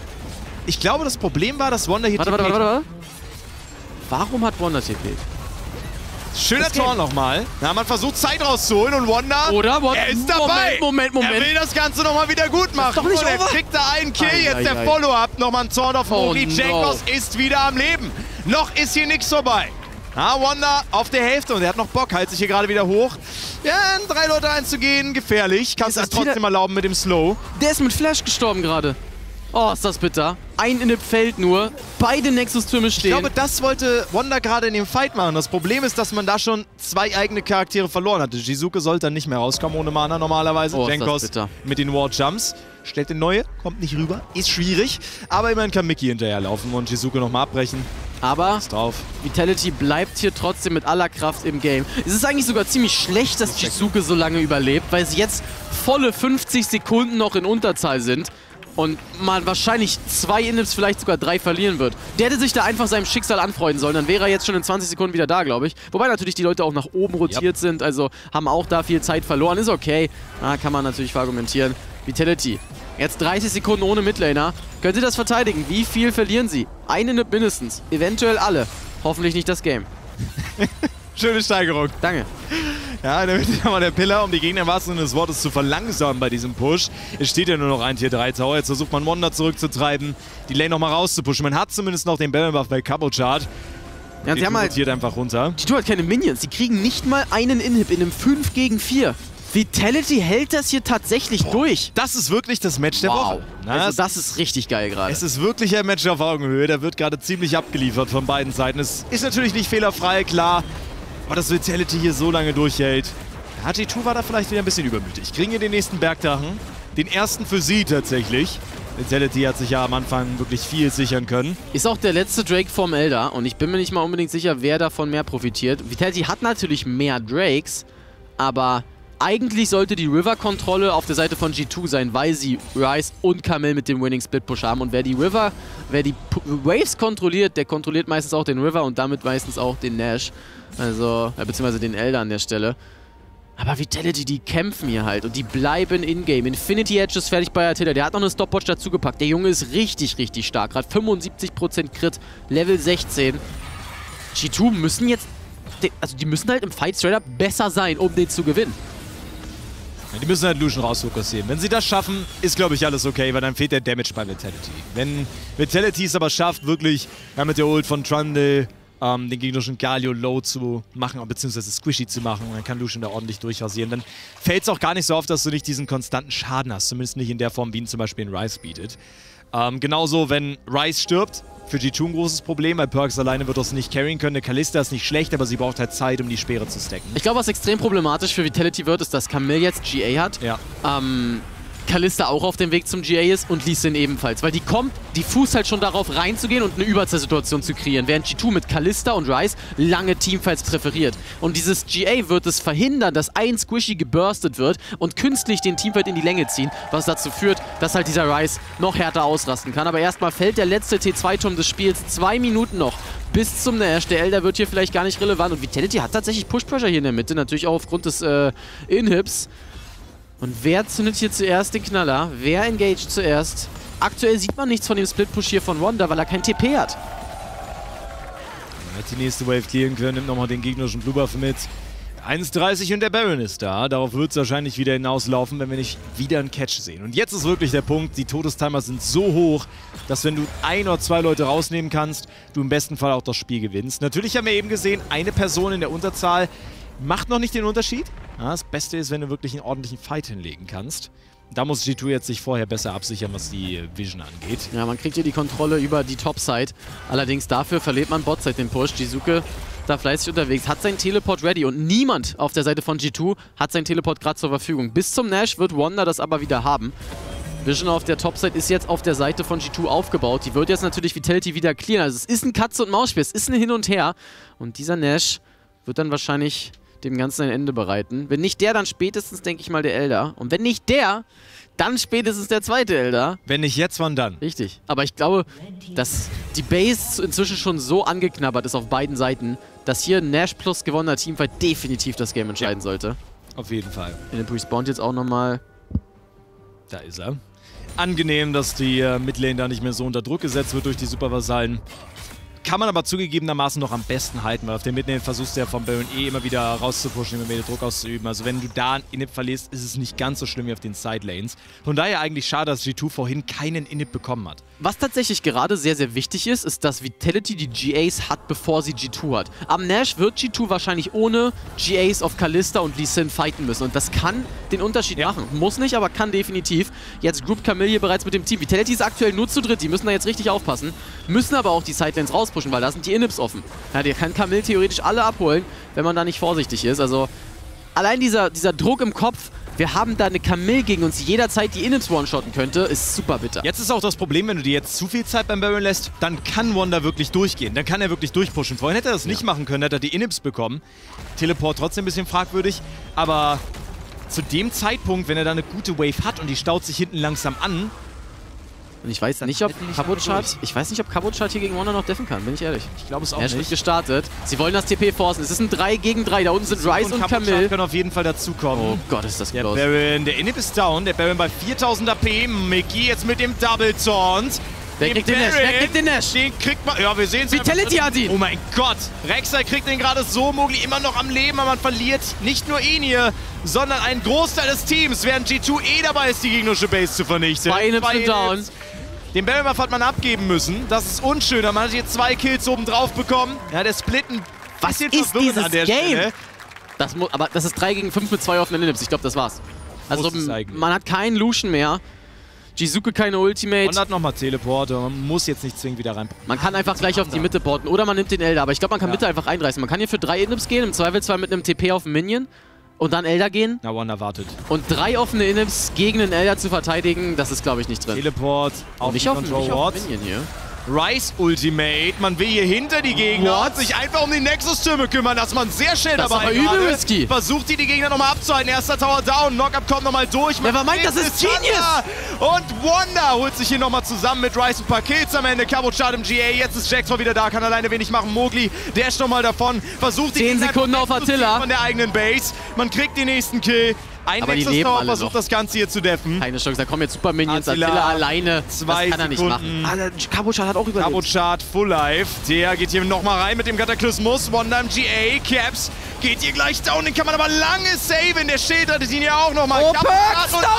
[SPEAKER 12] Ich glaube, das Problem war, dass Wonder hier
[SPEAKER 11] Warte. Warum hat Wonder TP?
[SPEAKER 12] Schöner Tor nochmal. Na, man versucht Zeit rauszuholen und Wonder, er ist dabei.
[SPEAKER 11] Moment.
[SPEAKER 12] Er will das Ganze nochmal wieder gut machen.
[SPEAKER 11] Doch nicht
[SPEAKER 12] und er kriegt da einen Kill. Jetzt der Follow-up. Nochmal ein Zorn auf Mori. Jankos ist wieder am Leben. Noch ist hier nichts vorbei. Wonder auf der Hälfte und er hat noch Bock, hält sich hier gerade wieder hoch. Ja, 3 Leute einzugehen, gefährlich. Kannst es trotzdem erlauben mit dem Slow.
[SPEAKER 11] Der ist mit Flash gestorben gerade. Oh, ist das bitter. Ein in dem Feld nur. Beide Nexus-Türme stehen.
[SPEAKER 12] Ich glaube, das wollte Wonder gerade in dem Fight machen. Das Problem ist, dass man da schon 2 eigene Charaktere verloren hatte. Jizuke sollte dann nicht mehr rauskommen ohne Mana normalerweise.
[SPEAKER 11] Oh,
[SPEAKER 12] Jankos mit den Wall-Jumps. Stellt den neue, kommt nicht rüber. Ist schwierig. Aber immerhin kann Mickey hinterherlaufen und Jizuke nochmal abbrechen.
[SPEAKER 11] Aber
[SPEAKER 12] drauf.
[SPEAKER 11] Vitality bleibt hier trotzdem mit aller Kraft im Game. Es ist eigentlich sogar ziemlich schlecht, dass Jizuke so lange überlebt, weil sie jetzt volle 50 Sekunden noch in Unterzahl sind. Und man wahrscheinlich 2 Inhips, vielleicht sogar 3 verlieren wird. Der hätte sich da einfach seinem Schicksal anfreunden sollen. Dann wäre er jetzt schon in 20 Sekunden wieder da, glaube ich. Wobei natürlich die Leute auch nach oben rotiert sind. Also haben auch da viel Zeit verloren. Ist okay. Kann man natürlich verargumentieren. Vitality. Jetzt 30 Sekunden ohne Midlaner. Können sie das verteidigen? Wie viel verlieren sie? 1 Inhib mindestens. Eventuell alle. Hoffentlich nicht das Game.
[SPEAKER 12] Schöne Steigerung.
[SPEAKER 11] Danke.
[SPEAKER 12] Ja, da wird ja mal der Pillar, um die Gegner im wahrsten Sinne des Wortes zu verlangsamen bei diesem Push. Es steht ja nur noch ein Tier 3 Tower. Jetzt versucht man Wonder zurückzutreiben, die Lane nochmal rauszupushen. Man hat zumindest noch den Baron-Buff bei Cabochart.
[SPEAKER 11] Ja, sie haben halt
[SPEAKER 12] einfach runter.
[SPEAKER 11] Die tun halt keine Minions. Sie kriegen nicht mal einen Inhib in einem 5 gegen 4. Vitality hält das hier tatsächlich durch.
[SPEAKER 12] Das ist wirklich das Match der Woche.
[SPEAKER 11] Also das ist richtig geil gerade.
[SPEAKER 12] Es ist wirklich ein Match auf Augenhöhe. Da wird gerade ziemlich abgeliefert von beiden Seiten. Es ist natürlich nicht fehlerfrei, klar. Aber dass Vitality hier so lange durchhält. G2 war da vielleicht wieder ein bisschen übermütig. Kriegen hier den nächsten Bergdrachen. Den ersten für sie tatsächlich. Vitality hat sich ja am Anfang wirklich viel sichern können.
[SPEAKER 11] Ist auch der letzte Drake vom Elder. Und ich bin mir nicht mal unbedingt sicher, wer davon mehr profitiert. Vitality hat natürlich mehr Drakes. Aber eigentlich sollte die River-Kontrolle auf der Seite von G2 sein, weil sie Ryze und Camille mit dem Winning Split Push haben. Und wer die Waves kontrolliert, der kontrolliert meistens auch den River und damit meistens auch den Nash. Also, beziehungsweise den Elder an der Stelle. Aber Vitality, die kämpfen hier halt und die bleiben in-game. Infinity Edge ist fertig bei Attila. Der hat noch eine Stopwatch dazugepackt. Der Junge ist richtig, richtig stark. Gerade 75% Crit, Level 16. G2 müssen jetzt, also die müssen halt im Fight straight up besser sein, um den zu gewinnen.
[SPEAKER 12] Ja, die müssen halt Lucian rausfokussieren. Wenn sie das schaffen, ist, glaube ich, alles okay, weil dann fehlt der Damage bei Vitality. Wenn Vitality es aber schafft, wirklich mit der Ult von Trundle den gegnerischen Galio low zu machen, beziehungsweise squishy zu machen, dann kann Lucian da ordentlich durchrasieren. Dann fällt es auch gar nicht so auf, dass du nicht diesen konstanten Schaden hast, zumindest nicht in der Form, wie ihn zum Beispiel in Ryze bietet. Genauso, wenn Ryze stirbt, für G2 ein großes Problem, weil Perks alleine wird das nicht carryen können. Eine Kalista ist nicht schlecht, aber sie braucht halt Zeit, um die Speere zu stacken.
[SPEAKER 11] Ich glaube, was extrem problematisch für Vitality wird, ist, dass Camille jetzt GA hat.
[SPEAKER 12] Ja.
[SPEAKER 11] Kalista auch auf dem Weg zum GA ist und Lee Sin ebenfalls. Weil die fußt halt schon darauf reinzugehen und eine Überzahlsituation zu kreieren, während G2 mit Kalista und Ryze lange Teamfights präferiert. Und dieses GA wird es verhindern, dass ein Squishy geburstet wird und künstlich den Teamfight in die Länge ziehen, was dazu führt, dass halt dieser Ryze noch härter ausrasten kann. Aber erstmal fällt der letzte T2-Turm des Spiels. 2 Minuten noch bis zum Nash. Der Elder wird hier vielleicht gar nicht relevant. Und Vitality hat tatsächlich Push-Pressure hier in der Mitte, natürlich auch aufgrund des Inhibs. Und wer zündet hier zuerst den Knaller? Wer engaged zuerst? Aktuell sieht man nichts von dem Split-Push hier von Wonder, weil er kein TP hat.
[SPEAKER 12] Er hat die nächste Wave clearen können, nimmt nochmal den gegnerischen Blue Buff mit. 1:30 und der Baron ist da. Darauf wird es wahrscheinlich wieder hinauslaufen, wenn wir nicht wieder einen Catch sehen. Und jetzt ist wirklich der Punkt, die Todestimer sind so hoch, dass wenn du 1 oder 2 Leute rausnehmen kannst, du im besten Fall auch das Spiel gewinnst. Natürlich haben wir eben gesehen, eine Person in der Unterzahl macht noch nicht den Unterschied. Ja, das Beste ist, wenn du wirklich einen ordentlichen Fight hinlegen kannst. Da muss G2 jetzt sich vorher besser absichern, was die Vision angeht.
[SPEAKER 11] Ja, man kriegt hier die Kontrolle über die Topside. Allerdings dafür verliert man Botside den Push. Jizuke da fleißig unterwegs, hat seinen Teleport ready und niemand auf der Seite von G2 hat seinen Teleport gerade zur Verfügung. Bis zum Nash wird Wonder das aber wieder haben. Vision auf der Topside ist jetzt auf der Seite von G2 aufgebaut. Die wird jetzt natürlich Vitality wieder clearen. Also es ist ein Katze-und-Maus-Spiel, es ist ein Hin und Her. Und dieser Nash wird dann wahrscheinlich dem Ganzen ein Ende bereiten. Wenn nicht der, dann spätestens, denke ich mal, der Elder. Und wenn nicht der, dann spätestens der zweite Elder.
[SPEAKER 12] Wenn nicht jetzt, wann dann?
[SPEAKER 11] Richtig. Aber ich glaube, dass die Base inzwischen schon so angeknabbert ist auf beiden Seiten, dass hier Nash plus gewonnener Teamfight definitiv das Game entscheiden sollte.
[SPEAKER 12] Auf jeden Fall.
[SPEAKER 11] Inip respawnt jetzt auch nochmal.
[SPEAKER 12] Da ist er. Angenehm, dass die Midlane da nicht mehr so unter Druck gesetzt wird durch die Supervasallen. Kann man aber zugegebenermaßen noch am besten halten, weil auf der Midlane versuchst du ja vom Baron immer wieder rauszupushen, immer wieder Druck auszuüben. Also wenn du da einen Inhib verlierst, ist es nicht ganz so schlimm wie auf den Sidelanes. Von daher eigentlich schade, dass G2 vorhin keinen Inhib bekommen hat.
[SPEAKER 11] Was tatsächlich gerade sehr, sehr wichtig ist, ist, dass Vitality die GAs hat, bevor sie G2 hat. Am Nash wird G2 wahrscheinlich ohne GAs auf Kalista und Lee Sin fighten müssen. Und das kann den Unterschied machen. Muss nicht, aber kann definitiv. Jetzt Group Camille bereits mit dem Team. Vitality ist aktuell nur zu dritt. Die müssen da jetzt richtig aufpassen. Müssen aber auch die Sidelanes rauspushen, weil da sind die Inhibs offen. Ja, der kann Camille theoretisch alle abholen, wenn man da nicht vorsichtig ist. Also allein dieser Druck im Kopf, wir haben da eine Camille gegen uns, die jederzeit die Inhibs one-shotten könnte, ist super bitter.
[SPEAKER 12] Jetzt ist auch das Problem, wenn du dir jetzt zu viel Zeit beim Baron lässt, dann kann Wonder wirklich durchgehen. Dann kann er wirklich durchpushen. Vorhin hätte er das nicht machen können, hätte er die Inhibs bekommen. Teleport trotzdem ein bisschen fragwürdig, aber zu dem Zeitpunkt, wenn er da eine gute Wave hat und die staut sich hinten langsam an.
[SPEAKER 11] Und ich weiß nicht, ob Cabochard hier gegen Wonder noch deffen kann, bin ich ehrlich.
[SPEAKER 12] Ich glaube es auch
[SPEAKER 11] nicht. Er ist
[SPEAKER 12] gestartet.
[SPEAKER 11] Sie wollen das TP forcen. Es ist ein 3 gegen 3. Da unten sind Ryze und Camille.
[SPEAKER 12] Können auf jeden Fall dazukommen.
[SPEAKER 11] Oh Gott, ist das close.
[SPEAKER 12] Der Inhib ist down. Der Baron bei 4000 AP. Mickey jetzt mit dem Double Taunt.
[SPEAKER 11] Wer kriegt den Nash? Wer kriegt den Nash?
[SPEAKER 12] Den kriegt man. Ja, wir sehen es.
[SPEAKER 11] Vitality hat ihn.
[SPEAKER 12] Oh mein Gott. Rek'Sai kriegt den gerade so. Mowgli immer noch am Leben, aber man verliert nicht nur ihn hier, sondern einen Großteil des Teams, während G2 dabei ist, die gegnerische Base zu vernichten.
[SPEAKER 11] 2 Inhibs sind down.
[SPEAKER 12] Den Baron hat man abgeben müssen. Das ist unschön. Man hat hier 2 Kills oben drauf bekommen. Ja, der Splitten.
[SPEAKER 11] Was ist dieses an der Game? Aber das ist 3 gegen 5 mit 2 offenen Inhibs. Ich glaube, das war's. Also man hat keinen Lucian mehr. Jizuke keine Ultimate.
[SPEAKER 12] Und hat nochmal Teleport. Man muss jetzt nicht zwingend wieder rein.
[SPEAKER 11] Man kann einfach gleich auf die Mitte porten. Oder man nimmt den Elder. Aber ich glaube, man kann Mitte einfach einreißen. Man kann hier für 3 Inhibs gehen. Im Zweifelsfall mit einem TP auf den Minion. Und dann Elder gehen.
[SPEAKER 12] Na, Wonder wartet.
[SPEAKER 11] Und 3 offene Inhibs gegen den Elder zu verteidigen, das ist, glaube ich, nicht drin.
[SPEAKER 12] Teleport auf den Control Ward.
[SPEAKER 11] Minion hier.
[SPEAKER 12] Ryze Ultimate. Man will hier hinter die Gegner und sich einfach um die Nexus-Türme kümmern. Das ist man sehr schnell dabei.
[SPEAKER 11] Das ist aber übel risky.
[SPEAKER 12] Versucht die Gegner nochmal abzuhalten. Erster Tower down. Knockup kommt nochmal durch.
[SPEAKER 11] Wer meint, das ist Genius.
[SPEAKER 12] Und Wonder holt sich hier nochmal zusammen mit Ryze ein paar Kills am Ende. Cabochard im GA. Jetzt ist Jax wieder da. Kann alleine wenig machen. Mowgli dasht nochmal davon. Versucht die
[SPEAKER 11] 10 Sekunden auf Attila.
[SPEAKER 12] Von der eigenen Base. Man kriegt den nächsten Kill. Ein Nexus Tower versucht das Ganze hier zu deffen.
[SPEAKER 11] Keine Chance, da kommen jetzt Super Minions. Attila alleine.
[SPEAKER 12] 2
[SPEAKER 11] kann er nicht machen.
[SPEAKER 12] Cabochard hat auch überlebt. Cabochard Full Life. Der geht hier nochmal rein mit dem Kataklysmus. Wonder im GA. Caps geht hier gleich down. Den kann man aber lange saven. Der Schild hat ihn ja auch nochmal.
[SPEAKER 11] Oh, Perks down!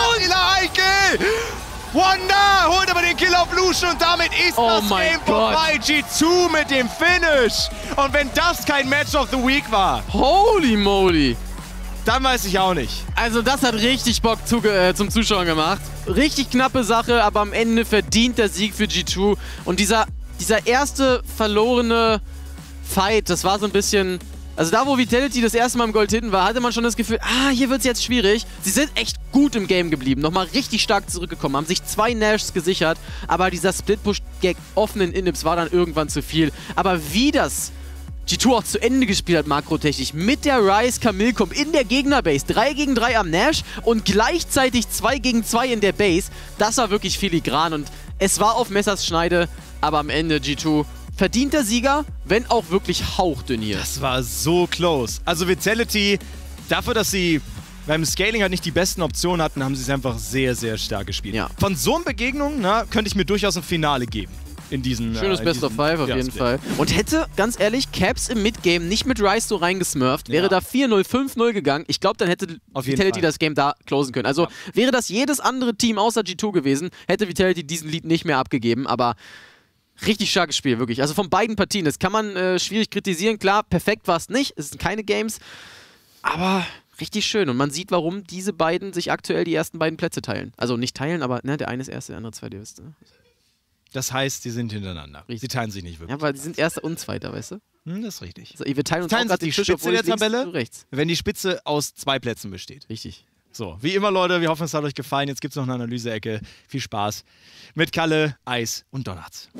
[SPEAKER 12] Wonder holt aber den Kill auf Lucian und damit ist das Game vorbei. G2 mit dem Finish. Und wenn das kein Match of the Week war.
[SPEAKER 11] Holy moly.
[SPEAKER 12] Dann weiß ich auch nicht.
[SPEAKER 11] Also das hat richtig Bock zum Zuschauen gemacht. Richtig knappe Sache, aber am Ende verdient der Sieg für G2. Und dieser erste verlorene Fight, das war so ein bisschen... Also da, wo Vitality das erste Mal im Gold hinten war, hatte man schon das Gefühl, hier wird es jetzt schwierig. Sie sind echt gut im Game geblieben, nochmal richtig stark zurückgekommen, haben sich 2 Nashs gesichert, aber dieser Split-Push gegen offenen Inhibs war dann irgendwann zu viel. Aber wie das G2 auch zu Ende gespielt hat, makrotechnisch, mit der Ryze Camille kommt in der Gegnerbase, 3 gegen 3 am Nash und gleichzeitig 2 gegen 2 in der Base, das war wirklich filigran und es war auf Messers Schneide, aber am Ende G2 verdienter Sieger, wenn auch wirklich hauchdünn hier.
[SPEAKER 12] Das war so close. Also Vitality, dafür, dass sie beim Scaling halt nicht die besten Optionen hatten, haben sie es einfach sehr, sehr stark gespielt.
[SPEAKER 11] Ja.
[SPEAKER 12] Von so einer Begegnung könnte ich mir durchaus ein Finale geben. in diesen.
[SPEAKER 11] Schönes Best of Five auf jeden Fall. Und hätte, ganz ehrlich, Caps im Midgame nicht mit Rice so reingesmurft, wäre da 4-0, 5-0 gegangen. Ich glaube, dann hätte Vitality das Game da closen können. Also wäre das jedes andere Team außer G2 gewesen, hätte Vitality diesen Lead nicht mehr abgegeben. Aber richtig starkes Spiel, wirklich. Also von beiden Partien. Das kann man schwierig kritisieren. Klar, perfekt war es nicht. Es sind keine Games. Aber richtig schön. Und man sieht, warum diese beiden sich aktuell die ersten beiden Plätze teilen. Also nicht teilen, aber ne, der eine ist erster, der andere zweiter. Ihr wisst, ne?
[SPEAKER 12] Das heißt, die sind hintereinander.
[SPEAKER 11] Richtig.
[SPEAKER 12] Sie teilen sich nicht wirklich.
[SPEAKER 11] Ja, weil die sind erster und zweiter, weißt du?
[SPEAKER 12] Das ist richtig.
[SPEAKER 11] Also, wir teilen uns auch gerade
[SPEAKER 12] die Spitze der Tabelle, wenn die Spitze aus 2 Plätzen besteht.
[SPEAKER 11] Richtig.
[SPEAKER 12] So, wie immer, Leute, wir hoffen, es hat euch gefallen. Jetzt gibt es noch eine Analyse-Ecke. Viel Spaß mit Kalle, Eis und Donnerts.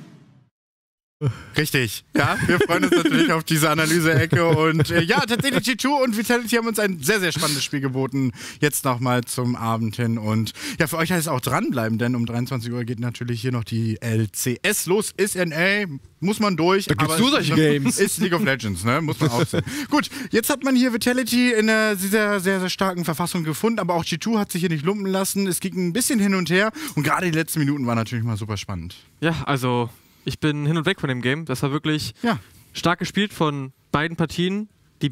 [SPEAKER 1] Richtig. Ja, wir freuen uns natürlich auf diese Analyse-Ecke. Und ja, tatsächlich G2 und Vitality haben uns ein sehr, sehr spannendes Spiel geboten. Jetzt nochmal zum Abend hin. Und ja, für euch heißt es auch dranbleiben, denn um 23 Uhr geht natürlich hier noch die LCS los. Ist NA, muss man durch.
[SPEAKER 3] Da gibt's nur solche Games.
[SPEAKER 1] Ist League of Legends, ne? Muss man auch sehen. Gut, jetzt hat man hier Vitality in einer sehr, sehr, sehr starken Verfassung gefunden, aber auch G2 hat sich hier nicht lumpen lassen. Es ging ein bisschen hin und her und gerade die letzten Minuten waren natürlich mal super spannend.
[SPEAKER 2] Ja, also ich bin hin und weg von dem Game. Das war wirklich stark gespielt von beiden Partien. Die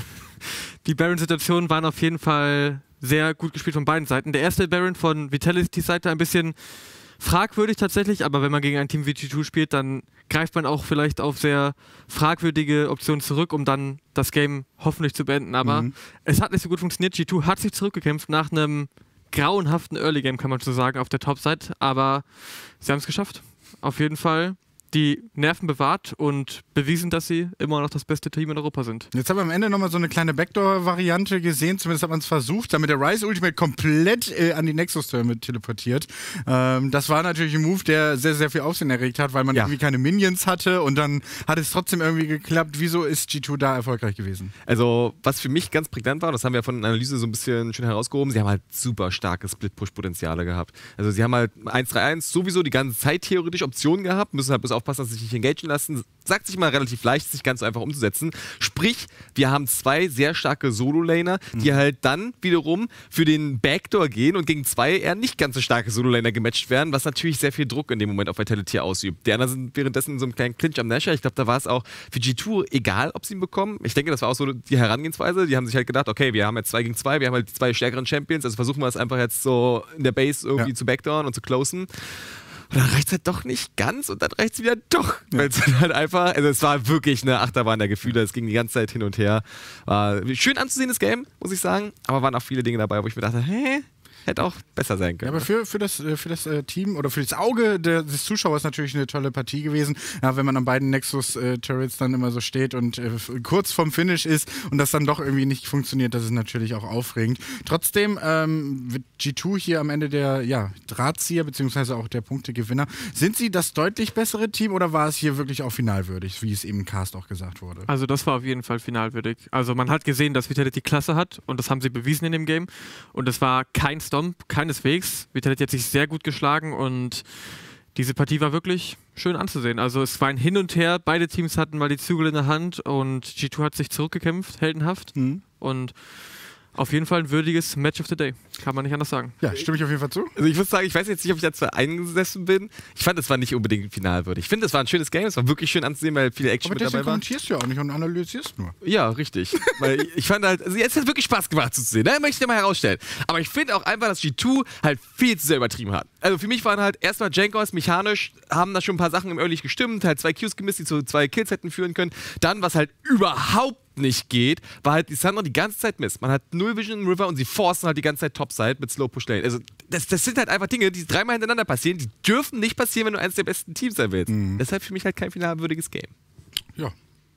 [SPEAKER 2] Baron-Situationen waren auf jeden Fall sehr gut gespielt von beiden Seiten. Der erste Baron von Vitality's Seite ein bisschen fragwürdig tatsächlich, aber wenn man gegen ein Team wie G2 spielt, dann greift man auch vielleicht auf sehr fragwürdige Optionen zurück, um dann das Game hoffentlich zu beenden. Aber es hat nicht so gut funktioniert. G2 hat sich zurückgekämpft nach einem grauenhaften Early Game, kann man so sagen, auf der Top-Side. Aber sie haben es geschafft. Auf jeden Fall die Nerven bewahrt und bewiesen, dass sie immer noch das beste Team in Europa sind.
[SPEAKER 1] Jetzt haben wir am Ende nochmal so eine kleine Backdoor-Variante gesehen, zumindest hat man es versucht, damit der Ryze Ultimate komplett an die Nexus-Türme teleportiert. Das war natürlich ein Move, der sehr, sehr viel Aufsehen erregt hat, weil man irgendwie keine Minions hatte und dann hat es trotzdem irgendwie geklappt. Wieso ist G2 da erfolgreich gewesen?
[SPEAKER 3] Also, was für mich ganz prägnant war, das haben wir von der Analyse so ein bisschen schön herausgehoben, sie haben halt super starke Split-Push-Potenziale gehabt. Also sie haben halt 1-3-1 sowieso die ganze Zeit theoretisch Optionen gehabt, müssen halt bis aufpassen, dass sie sich nicht engagieren lassen. Sagt sich mal relativ leicht, ist nicht ganz so einfach umzusetzen. Sprich, wir haben 2 sehr starke Solo-Laner, die halt dann wiederum für den Backdoor gehen und gegen 2 eher nicht ganz so starke Solo-Laner gematcht werden, was natürlich sehr viel Druck in dem Moment auf Vitality ausübt. Die anderen sind währenddessen in so einem kleinen Clinch am Nashor. Ich glaube, da war es auch für G2 egal, ob sie ihn bekommen. Ich denke, das war auch so die Herangehensweise. Die haben sich halt gedacht, okay, wir haben jetzt 2 gegen 2, wir haben halt die 2 stärkeren Champions, also versuchen wir es einfach jetzt so in der Base irgendwie zu backdooren und zu closen. Und dann reicht es halt doch nicht ganz und dann reicht es wieder doch. Weil es halt einfach, also es war wirklich eine Achterbahn der Gefühle, es ging die ganze Zeit hin und her. War schön anzusehendes Game, muss ich sagen, aber waren auch viele Dinge dabei, wo ich mir dachte, hätte auch besser sein können.
[SPEAKER 1] Ja, aber für das Team oder für das Auge des Zuschauers natürlich eine tolle Partie gewesen. Ja, wenn man an beiden Nexus-Turrets dann immer so steht und kurz vorm Finish ist und das dann doch irgendwie nicht funktioniert, das ist natürlich auch aufregend. Trotzdem wird G2 hier am Ende der Drahtzieher beziehungsweise auch der Punktegewinner. Sind sie das deutlich bessere Team oder war es hier wirklich auch finalwürdig, wie es eben im Cast auch gesagt wurde?
[SPEAKER 2] Also das war auf jeden Fall finalwürdig. Also man hat gesehen, dass Vitality Klasse hat und das haben sie bewiesen in dem Game und es war kein Stomp, keineswegs. Vitality hat sich sehr gut geschlagen und diese Partie war wirklich schön anzusehen. Also es war ein Hin und Her, beide Teams hatten mal die Zügel in der Hand und G2 hat sich zurückgekämpft, heldenhaft und auf jeden Fall ein würdiges Match of the Day. Kann man nicht anders sagen.
[SPEAKER 1] Ja, stimme ich auf jeden Fall zu.
[SPEAKER 3] Also ich muss sagen, ich weiß jetzt nicht, ob ich dazu eingesessen bin. Ich fand, es war nicht unbedingt finalwürdig. Ich finde, es war ein schönes Game, es war wirklich schön anzusehen, weil viele Action mit dabei war.
[SPEAKER 1] Aber deswegen kommentierst du ja auch nicht und analysierst nur.
[SPEAKER 3] Ja, richtig. Weil ich fand halt, also jetzt hat es wirklich Spaß gemacht zuzusehen, ne? Möchte ich dir mal herausstellen. Aber ich finde auch einfach, dass G2 halt viel zu sehr übertrieben hat. Also für mich waren halt erstmal Jankos mechanisch, haben da schon ein paar Sachen im Early gestimmt, halt 2 Qs gemisst, die zu 2 Kills hätten führen können. Dann, was halt überhaupt nicht geht, war halt die Sandra die ganze Zeit Mist. Man hat null Vision im River und sie forcen halt die ganze Zeit Topside mit Slow Push Lane. Also das sind halt einfach Dinge, die 3-mal hintereinander passieren, die dürfen nicht passieren, wenn du eines der besten Teams sein willst. Deshalb für mich halt kein finalwürdiges Game.
[SPEAKER 1] Ja.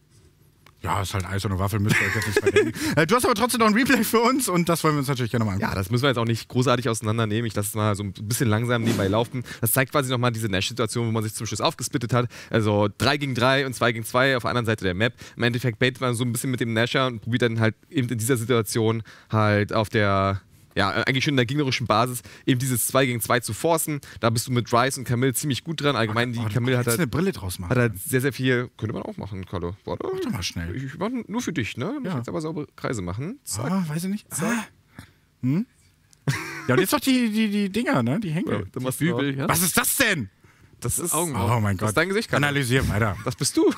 [SPEAKER 1] Ja, ist halt Eis und eine Waffel, müsst ihr euch jetzt nicht verdenken. Du hast aber trotzdem noch ein Replay für uns und das wollen wir uns natürlich gerne mal angucken.
[SPEAKER 3] Ja, das müssen wir jetzt auch nicht großartig auseinandernehmen. Ich lasse es mal so ein bisschen langsam nebenbei laufen. Das zeigt quasi nochmal diese Nash-Situation, wo man sich zum Schluss aufgesplittet hat. Also 3 gegen 3 und 2 gegen 2 auf der anderen Seite der Map. Im Endeffekt baitet man so ein bisschen mit dem Nasher und probiert dann halt eben in dieser Situation halt auf der eigentlich schon in der gegnerischen Basis eben dieses 2 gegen 2 zu forcen. Da bist du mit Ryze und Camille ziemlich gut dran. Allgemein, die Camille hat halt
[SPEAKER 1] eine Brille draus machen.
[SPEAKER 3] Hat halt sehr, sehr viel. Könnte man auch machen, Carlo. Warte.
[SPEAKER 1] Mach doch mal schnell.
[SPEAKER 3] Ich mach nur für dich, ne? Ich jetzt aber saubere Kreise machen. Zack.
[SPEAKER 1] Weiß ich nicht. Ja, und jetzt noch die Dinger, ne? Die Henkel.
[SPEAKER 3] Ja,
[SPEAKER 1] Bügel, ja? Was ist das denn?
[SPEAKER 3] Das ist
[SPEAKER 2] Augenbrauen.
[SPEAKER 1] Oh mein Gott.
[SPEAKER 3] Das ist dein Gesicht, Kalle.
[SPEAKER 1] Analysier weiter.
[SPEAKER 3] Das bist du.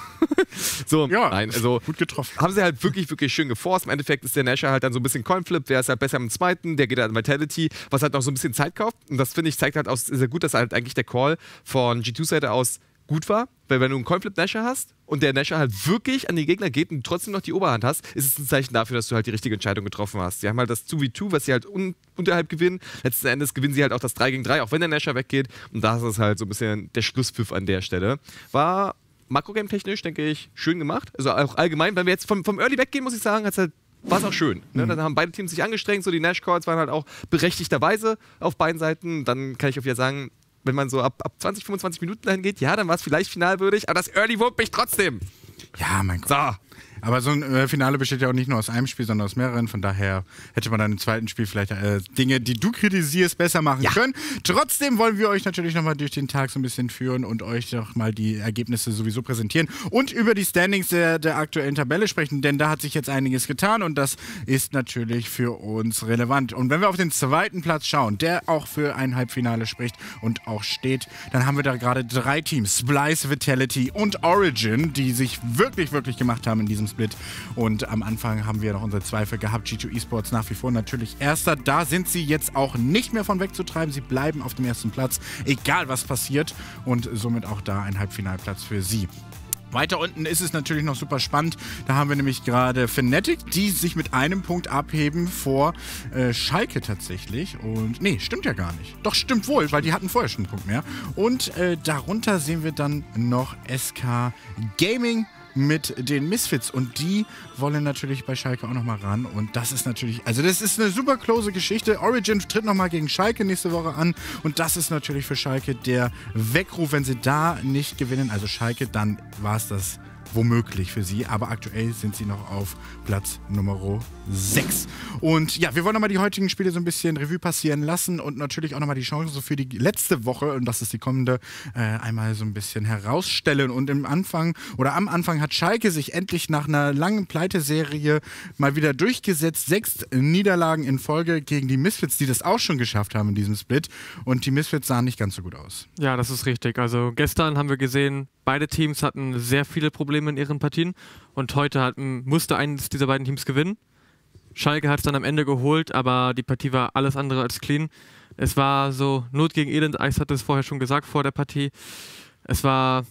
[SPEAKER 3] So,
[SPEAKER 1] Ja,
[SPEAKER 3] nein, also
[SPEAKER 1] gut getroffen.
[SPEAKER 3] haben sie halt wirklich, wirklich schön geforst. Im Endeffekt ist der Nashor halt dann so ein bisschen Coinflip, wer ist halt besser im zweiten, der geht halt an Vitality, was halt noch so ein bisschen Zeit kauft. Und das, finde ich, zeigt halt auch sehr gut, dass halt eigentlich der Call von G2-Seite aus gut war. Weil wenn du einen Coinflip-Nashor hast und der Nashor halt wirklich an die Gegner geht und trotzdem noch die Oberhand hast, ist es ein Zeichen dafür, dass du halt die richtige Entscheidung getroffen hast. Sie haben halt das 2v2, was sie halt unterhalb gewinnen. Letzten Endes gewinnen sie halt auch das 3 gegen 3, auch wenn der Nashor weggeht. Und da ist es halt so ein bisschen der Schlusspfiff an der Stelle. War Makrogame-technisch, denke ich, schön gemacht. Also auch allgemein, wenn wir jetzt vom Early weggehen, muss ich sagen, war es auch schön. Ne? Dann haben beide Teams sich angestrengt, so die Nash-Calls waren halt auch berechtigterweise auf beiden Seiten. Dann kann ich auch wieder sagen, wenn man so ab 20, 25 Minuten dahin geht, ja, dann war es vielleicht finalwürdig, aber das Early wurmt mich trotzdem.
[SPEAKER 1] Ja, mein Gott.
[SPEAKER 3] So.
[SPEAKER 1] Aber so ein Finale besteht ja auch nicht nur aus einem Spiel, sondern aus mehreren. Von daher hätte man dann im zweiten Spiel vielleicht Dinge, die du kritisierst, besser machen können. Trotzdem wollen wir euch natürlich nochmal durch den Tag so ein bisschen führen und euch noch mal die Ergebnisse sowieso präsentieren und über die Standings der aktuellen Tabelle sprechen, denn da hat sich jetzt einiges getan und das ist natürlich für uns relevant. Und wenn wir auf den zweiten Platz schauen, der auch für ein Halbfinale spricht und auch steht, dann haben wir da gerade 3 Teams, Splyce, Vitality und Origin, die sich wirklich, wirklich gemacht haben in diesem Split. Und am Anfang haben wir noch unsere Zweifel gehabt. G2 Esports nach wie vor natürlich Erster. Da sind sie jetzt auch nicht mehr von wegzutreiben. Sie bleiben auf dem ersten Platz, egal was passiert. Und somit auch da ein Halbfinalplatz für sie. Weiter unten ist es natürlich noch super spannend. Da haben wir nämlich gerade Fnatic, die sich mit einem Punkt abheben vor Schalke tatsächlich. Und nee, stimmt ja gar nicht. Doch, stimmt wohl, weil die hatten vorher schon einen Punkt mehr. Und darunter sehen wir dann noch SK Gaming mit den Misfits und die wollen natürlich bei Schalke auch nochmal ran und das ist natürlich, also das ist eine super close Geschichte. Origin tritt nochmal gegen Schalke nächste Woche an und das ist natürlich für Schalke der Weckruf, wenn sie da nicht gewinnen, also Schalke, dann war es das womöglich für sie, aber aktuell sind sie noch auf Platz Nummer 6. Und ja, wir wollen nochmal die heutigen Spiele so ein bisschen Revue passieren lassen und natürlich auch nochmal die Chancen für die letzte Woche, und das ist die kommende, einmal so ein bisschen herausstellen. Und am Anfang hat Schalke sich endlich nach einer langen Pleiteserie mal wieder durchgesetzt. 6 Niederlagen in Folge gegen die Misfits, die das auch schon geschafft haben in diesem Split. Und die Misfits sahen nicht ganz so gut aus.
[SPEAKER 2] Ja, das ist richtig. Also gestern haben wir gesehen, beide Teams hatten sehr viele Probleme in ihren Partien und heute musste eines dieser beiden Teams gewinnen. Schalke hat es dann am Ende geholt, aber die Partie war alles andere als clean. Es war so Not gegen Elend. Ice hat es vorher schon gesagt vor der Partie. Es war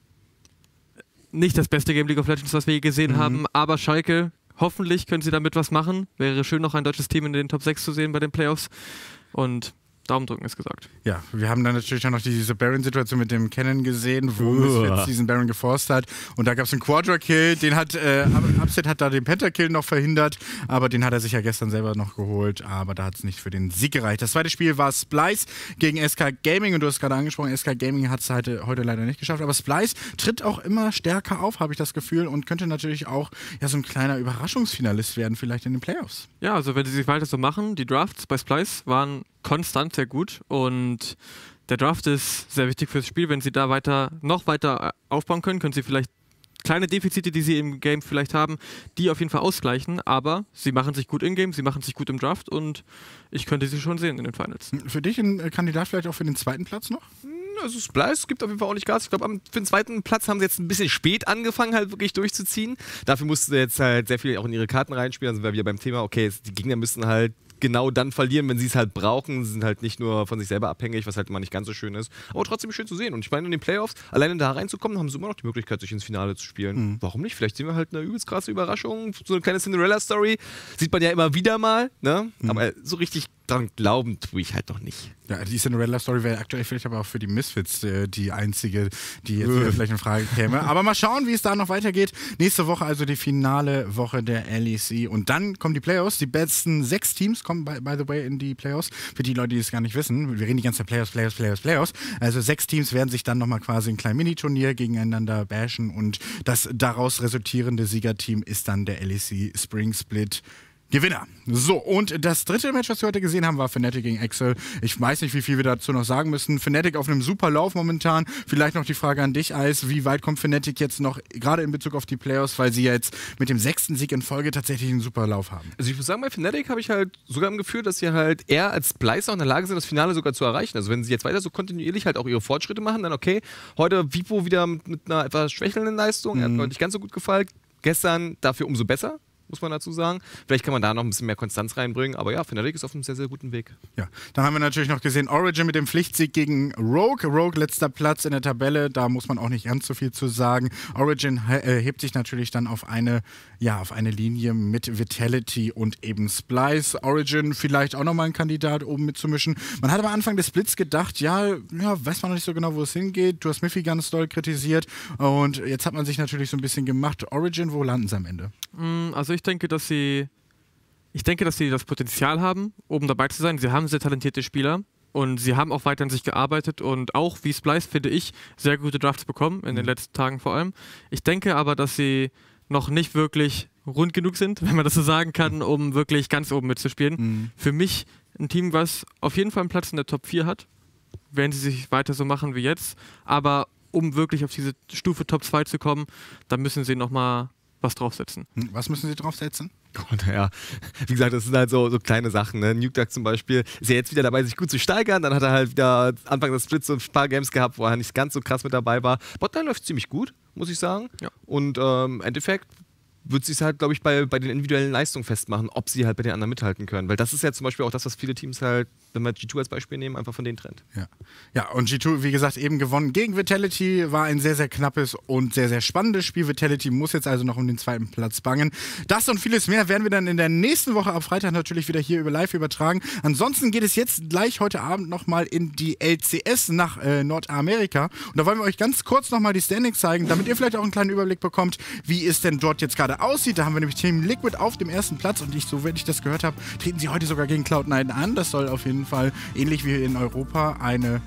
[SPEAKER 2] nicht das beste Game League of Legends, was wir je gesehen haben, aber Schalke, hoffentlich können sie damit was machen. Wäre schön, noch ein deutsches Team in den Top 6 zu sehen bei den Playoffs und Daumen drücken ist gesagt.
[SPEAKER 1] Ja, wir haben dann natürlich auch noch diese Baron-Situation mit dem Cannon gesehen, wo Misfits diesen Baron geforst hat. Und da gab es einen Quadra-Kill, den hat Upset hat da den Pentakill noch verhindert, aber den hat er sich ja gestern selber noch geholt, aber da hat es nicht für den Sieg gereicht. Das zweite Spiel war Splyce gegen SK Gaming und du hast gerade angesprochen, SK Gaming hat es heute leider nicht geschafft, aber Splyce tritt auch immer stärker auf, habe ich das Gefühl, und könnte natürlich auch ja, so ein kleiner Überraschungsfinalist werden, vielleicht in den Playoffs.
[SPEAKER 2] Ja, also wenn sie sich weiter so machen, die Drafts bei Splyce waren konstant sehr gut und der Draft ist sehr wichtig fürs Spiel. Wenn sie da noch weiter aufbauen können, können sie vielleicht kleine Defizite, die sie im Game vielleicht haben, die auf jeden Fall ausgleichen, aber sie machen sich gut im Game, sie machen sich gut im Draft und ich könnte sie schon sehen in den Finals.
[SPEAKER 1] Für dich ein Kandidat vielleicht auch für den zweiten Platz noch?
[SPEAKER 3] Also Splyce gibt auf jeden Fall auch nicht Gas. Ich glaube, für den zweiten Platz haben sie jetzt ein bisschen spät angefangen, halt wirklich durchzuziehen. Dafür mussten sie jetzt halt sehr viel auch in ihre Karten reinspielen. Also wir wieder beim Thema, okay, die Gegner müssen halt genau dann verlieren, wenn sie es halt brauchen. Sie sind halt nicht nur von sich selber abhängig, was halt immer nicht ganz so schön ist. Aber trotzdem schön zu sehen. Und ich meine, in den Playoffs, alleine da reinzukommen, haben sie immer noch die Möglichkeit, sich ins Finale zu spielen. Warum nicht? Vielleicht sehen wir halt eine übelst krasse Überraschung. So eine kleine Cinderella-Story. Sieht man ja immer wieder mal. Ne? Aber so richtig dran glauben tue ich halt noch nicht.
[SPEAKER 1] Ja, die Cinderella-Story wäre aktuell vielleicht aber auch für die Misfits die einzige, die jetzt vielleicht in Frage käme. Aber mal schauen, wie es da noch weitergeht. Nächste Woche also die finale Woche der LEC. Und dann kommen die Playoffs. Die besten 6 Teams kommen, by the way, in die Playoffs. Für die Leute, die es gar nicht wissen. Wir reden die ganze Zeit Playoffs. Also 6 Teams werden sich dann nochmal quasi ein kleines Mini-Turnier gegeneinander bashen. Und das daraus resultierende Siegerteam ist dann der LEC Spring Split Gewinner. So, und das dritte Match, was wir heute gesehen haben, war Fnatic gegen Excel. Ich weiß nicht, wie viel wir dazu noch sagen müssen. Fnatic auf einem super Lauf momentan. Vielleicht noch die Frage an dich, Eis. Wie weit kommt Fnatic jetzt noch, gerade in Bezug auf die Playoffs, weil sie jetzt mit dem 6. Sieg in Folge tatsächlich einen super Lauf haben?
[SPEAKER 3] Also ich muss sagen, bei Fnatic habe ich halt sogar im Gefühl, dass sie halt eher als Splycer in der Lage sind, das Finale sogar zu erreichen. Also wenn sie jetzt weiter so kontinuierlich halt auch ihre Fortschritte machen, dann okay. Heute Vipo wieder mit einer etwas schwächelnden Leistung. Er hat mir nicht ganz so gut gefallen. Gestern dafür umso besser, muss man dazu sagen. Vielleicht kann man da noch ein bisschen mehr Konstanz reinbringen, aber ja, Fnatic ist auf einem sehr, sehr guten Weg.
[SPEAKER 1] Ja, dann haben wir natürlich noch gesehen Origin mit dem Pflichtsieg gegen Rogue. Rogue letzter Platz in der Tabelle, da muss man auch nicht ganz so viel zu sagen. Origin hebt sich natürlich dann auf eine Linie mit Vitality und eben Splyce. Origin vielleicht auch nochmal ein Kandidat oben mitzumischen. Man hat am Anfang des Splits gedacht, ja, weiß man noch nicht so genau, wo es hingeht. Du hast Miffy ganz doll kritisiert und jetzt hat man sich natürlich so ein bisschen gemacht. Origin, wo landen sie am Ende?
[SPEAKER 2] Also ich denke, dass sie das Potenzial haben, oben dabei zu sein. Sie haben sehr talentierte Spieler und sie haben auch weiter an sich gearbeitet und auch, wie Splyce, finde ich, sehr gute Drafts bekommen, in den letzten Tagen vor allem. Ich denke aber, dass sie noch nicht wirklich rund genug sind, wenn man das so sagen kann, um wirklich ganz oben mitzuspielen. Für mich ein Team, was auf jeden Fall einen Platz in der Top 4 hat, werden sie sich weiter so machen wie jetzt. Aber um wirklich auf diese Stufe Top 2 zu kommen, da müssen sie nochmal was draufsetzen.
[SPEAKER 1] Was müssen sie draufsetzen?
[SPEAKER 3] Ja, wie gesagt, das sind halt so kleine Sachen. Ne? Nukeduck zum Beispiel ist ja jetzt wieder dabei, sich gut zu steigern. Dann hat er halt wieder Anfang des Splits so ein paar Games gehabt, wo er nicht ganz so krass mit dabei war. Botline läuft ziemlich gut, muss ich sagen. Ja. Und im Endeffekt wird sich halt, glaube ich, bei den individuellen Leistungen festmachen, ob sie halt bei den anderen mithalten können. Weil das ist ja zum Beispiel auch das, was viele Teams halt, wenn wir G2 als Beispiel nehmen, einfach von denen trennt.
[SPEAKER 1] Ja, und G2, wie gesagt, eben gewonnen gegen Vitality, war ein sehr, sehr knappes und sehr, sehr spannendes Spiel. Vitality muss jetzt also noch um den 2. Platz bangen. Das und vieles mehr werden wir dann in der nächsten Woche am Freitag natürlich wieder hier live übertragen. Ansonsten geht es jetzt gleich heute Abend nochmal in die LCS nach Nordamerika. Und da wollen wir euch ganz kurz nochmal die Standings zeigen, damit ihr vielleicht auch einen kleinen Überblick bekommt, wie es denn dort jetzt gerade aussieht. Da haben wir nämlich Team Liquid auf dem 1. Platz und so wenn ich das gehört habe, treten sie heute sogar gegen Cloud9 an. Das soll auf jeden Fall, ähnlich wie in Europa, eine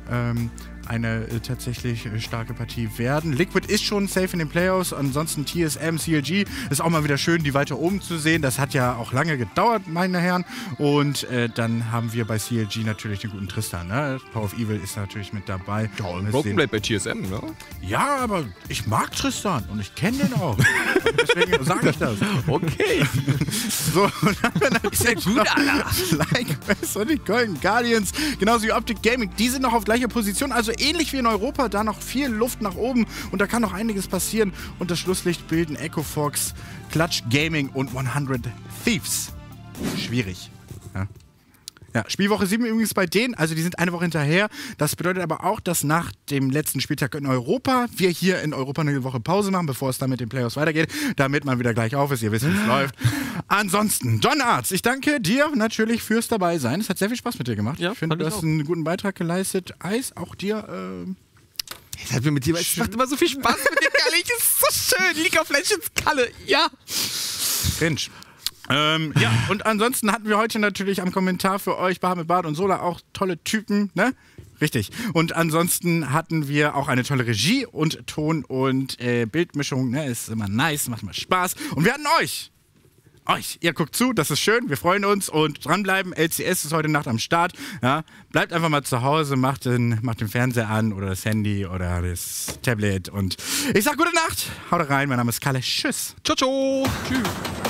[SPEAKER 1] tatsächlich starke Partie werden. Liquid ist schon safe in den Playoffs, ansonsten TSM, CLG ist auch mal wieder schön, die weiter oben zu sehen. Das hat ja auch lange gedauert, meine Herren. Und dann haben wir bei CLG natürlich den guten Tristan. Ne? Power of Evil ist natürlich mit dabei.
[SPEAKER 3] Ja, und Broken Blade bei TSM, ne?
[SPEAKER 1] Ja, aber ich mag Tristan und ich kenne den auch. Deswegen sage ich das.
[SPEAKER 3] Okay.
[SPEAKER 1] So, und dann haben wir natürlich gut, FlyQuest und die Golden Guardians, genauso wie Optic Gaming, die sind noch auf gleicher Position, also ähnlich wie in Europa, da noch viel Luft nach oben und da kann noch einiges passieren. Und das Schlusslicht bilden Echo Fox, Clutch Gaming und 100 Thieves. Schwierig. Ja, Spielwoche 7 übrigens bei denen, also die sind eine Woche hinterher. Das bedeutet aber auch, dass nach dem letzten Spieltag in Europa wir hier in Europa eine Woche Pause machen, bevor es dann mit den Playoffs weitergeht, damit man wieder gleich auf ist. Ihr wisst, wie es läuft. Ansonsten, Don Arts, ich danke dir natürlich fürs Dabeisein. Es hat sehr viel Spaß mit dir gemacht. Ja, ich finde, du hast einen guten Beitrag geleistet. Eis, auch dir.
[SPEAKER 3] Es hat mir mit dir, es macht immer so viel Spaß mit dir, Kalle. Es ist so schön. League of Legends, Kalle. Ja.
[SPEAKER 1] Cringe. Ja, und ansonsten hatten wir heute natürlich am Kommentar für euch Bahamut Bart und Sola auch tolle Typen, ne? Richtig. Und ansonsten hatten wir auch eine tolle Regie und Ton- und Bildmischung, ne? Ist immer nice, macht immer Spaß. Und wir hatten euch. Ihr guckt zu, das ist schön, wir freuen uns und dranbleiben. LCS ist heute Nacht am Start. Ja? Bleibt einfach mal zu Hause, macht den Fernseher an oder das Handy oder das Tablet und ich sag gute Nacht. Haut rein, mein Name ist Kalle. Tschüss.
[SPEAKER 3] Ciao, ciao. Tschüss.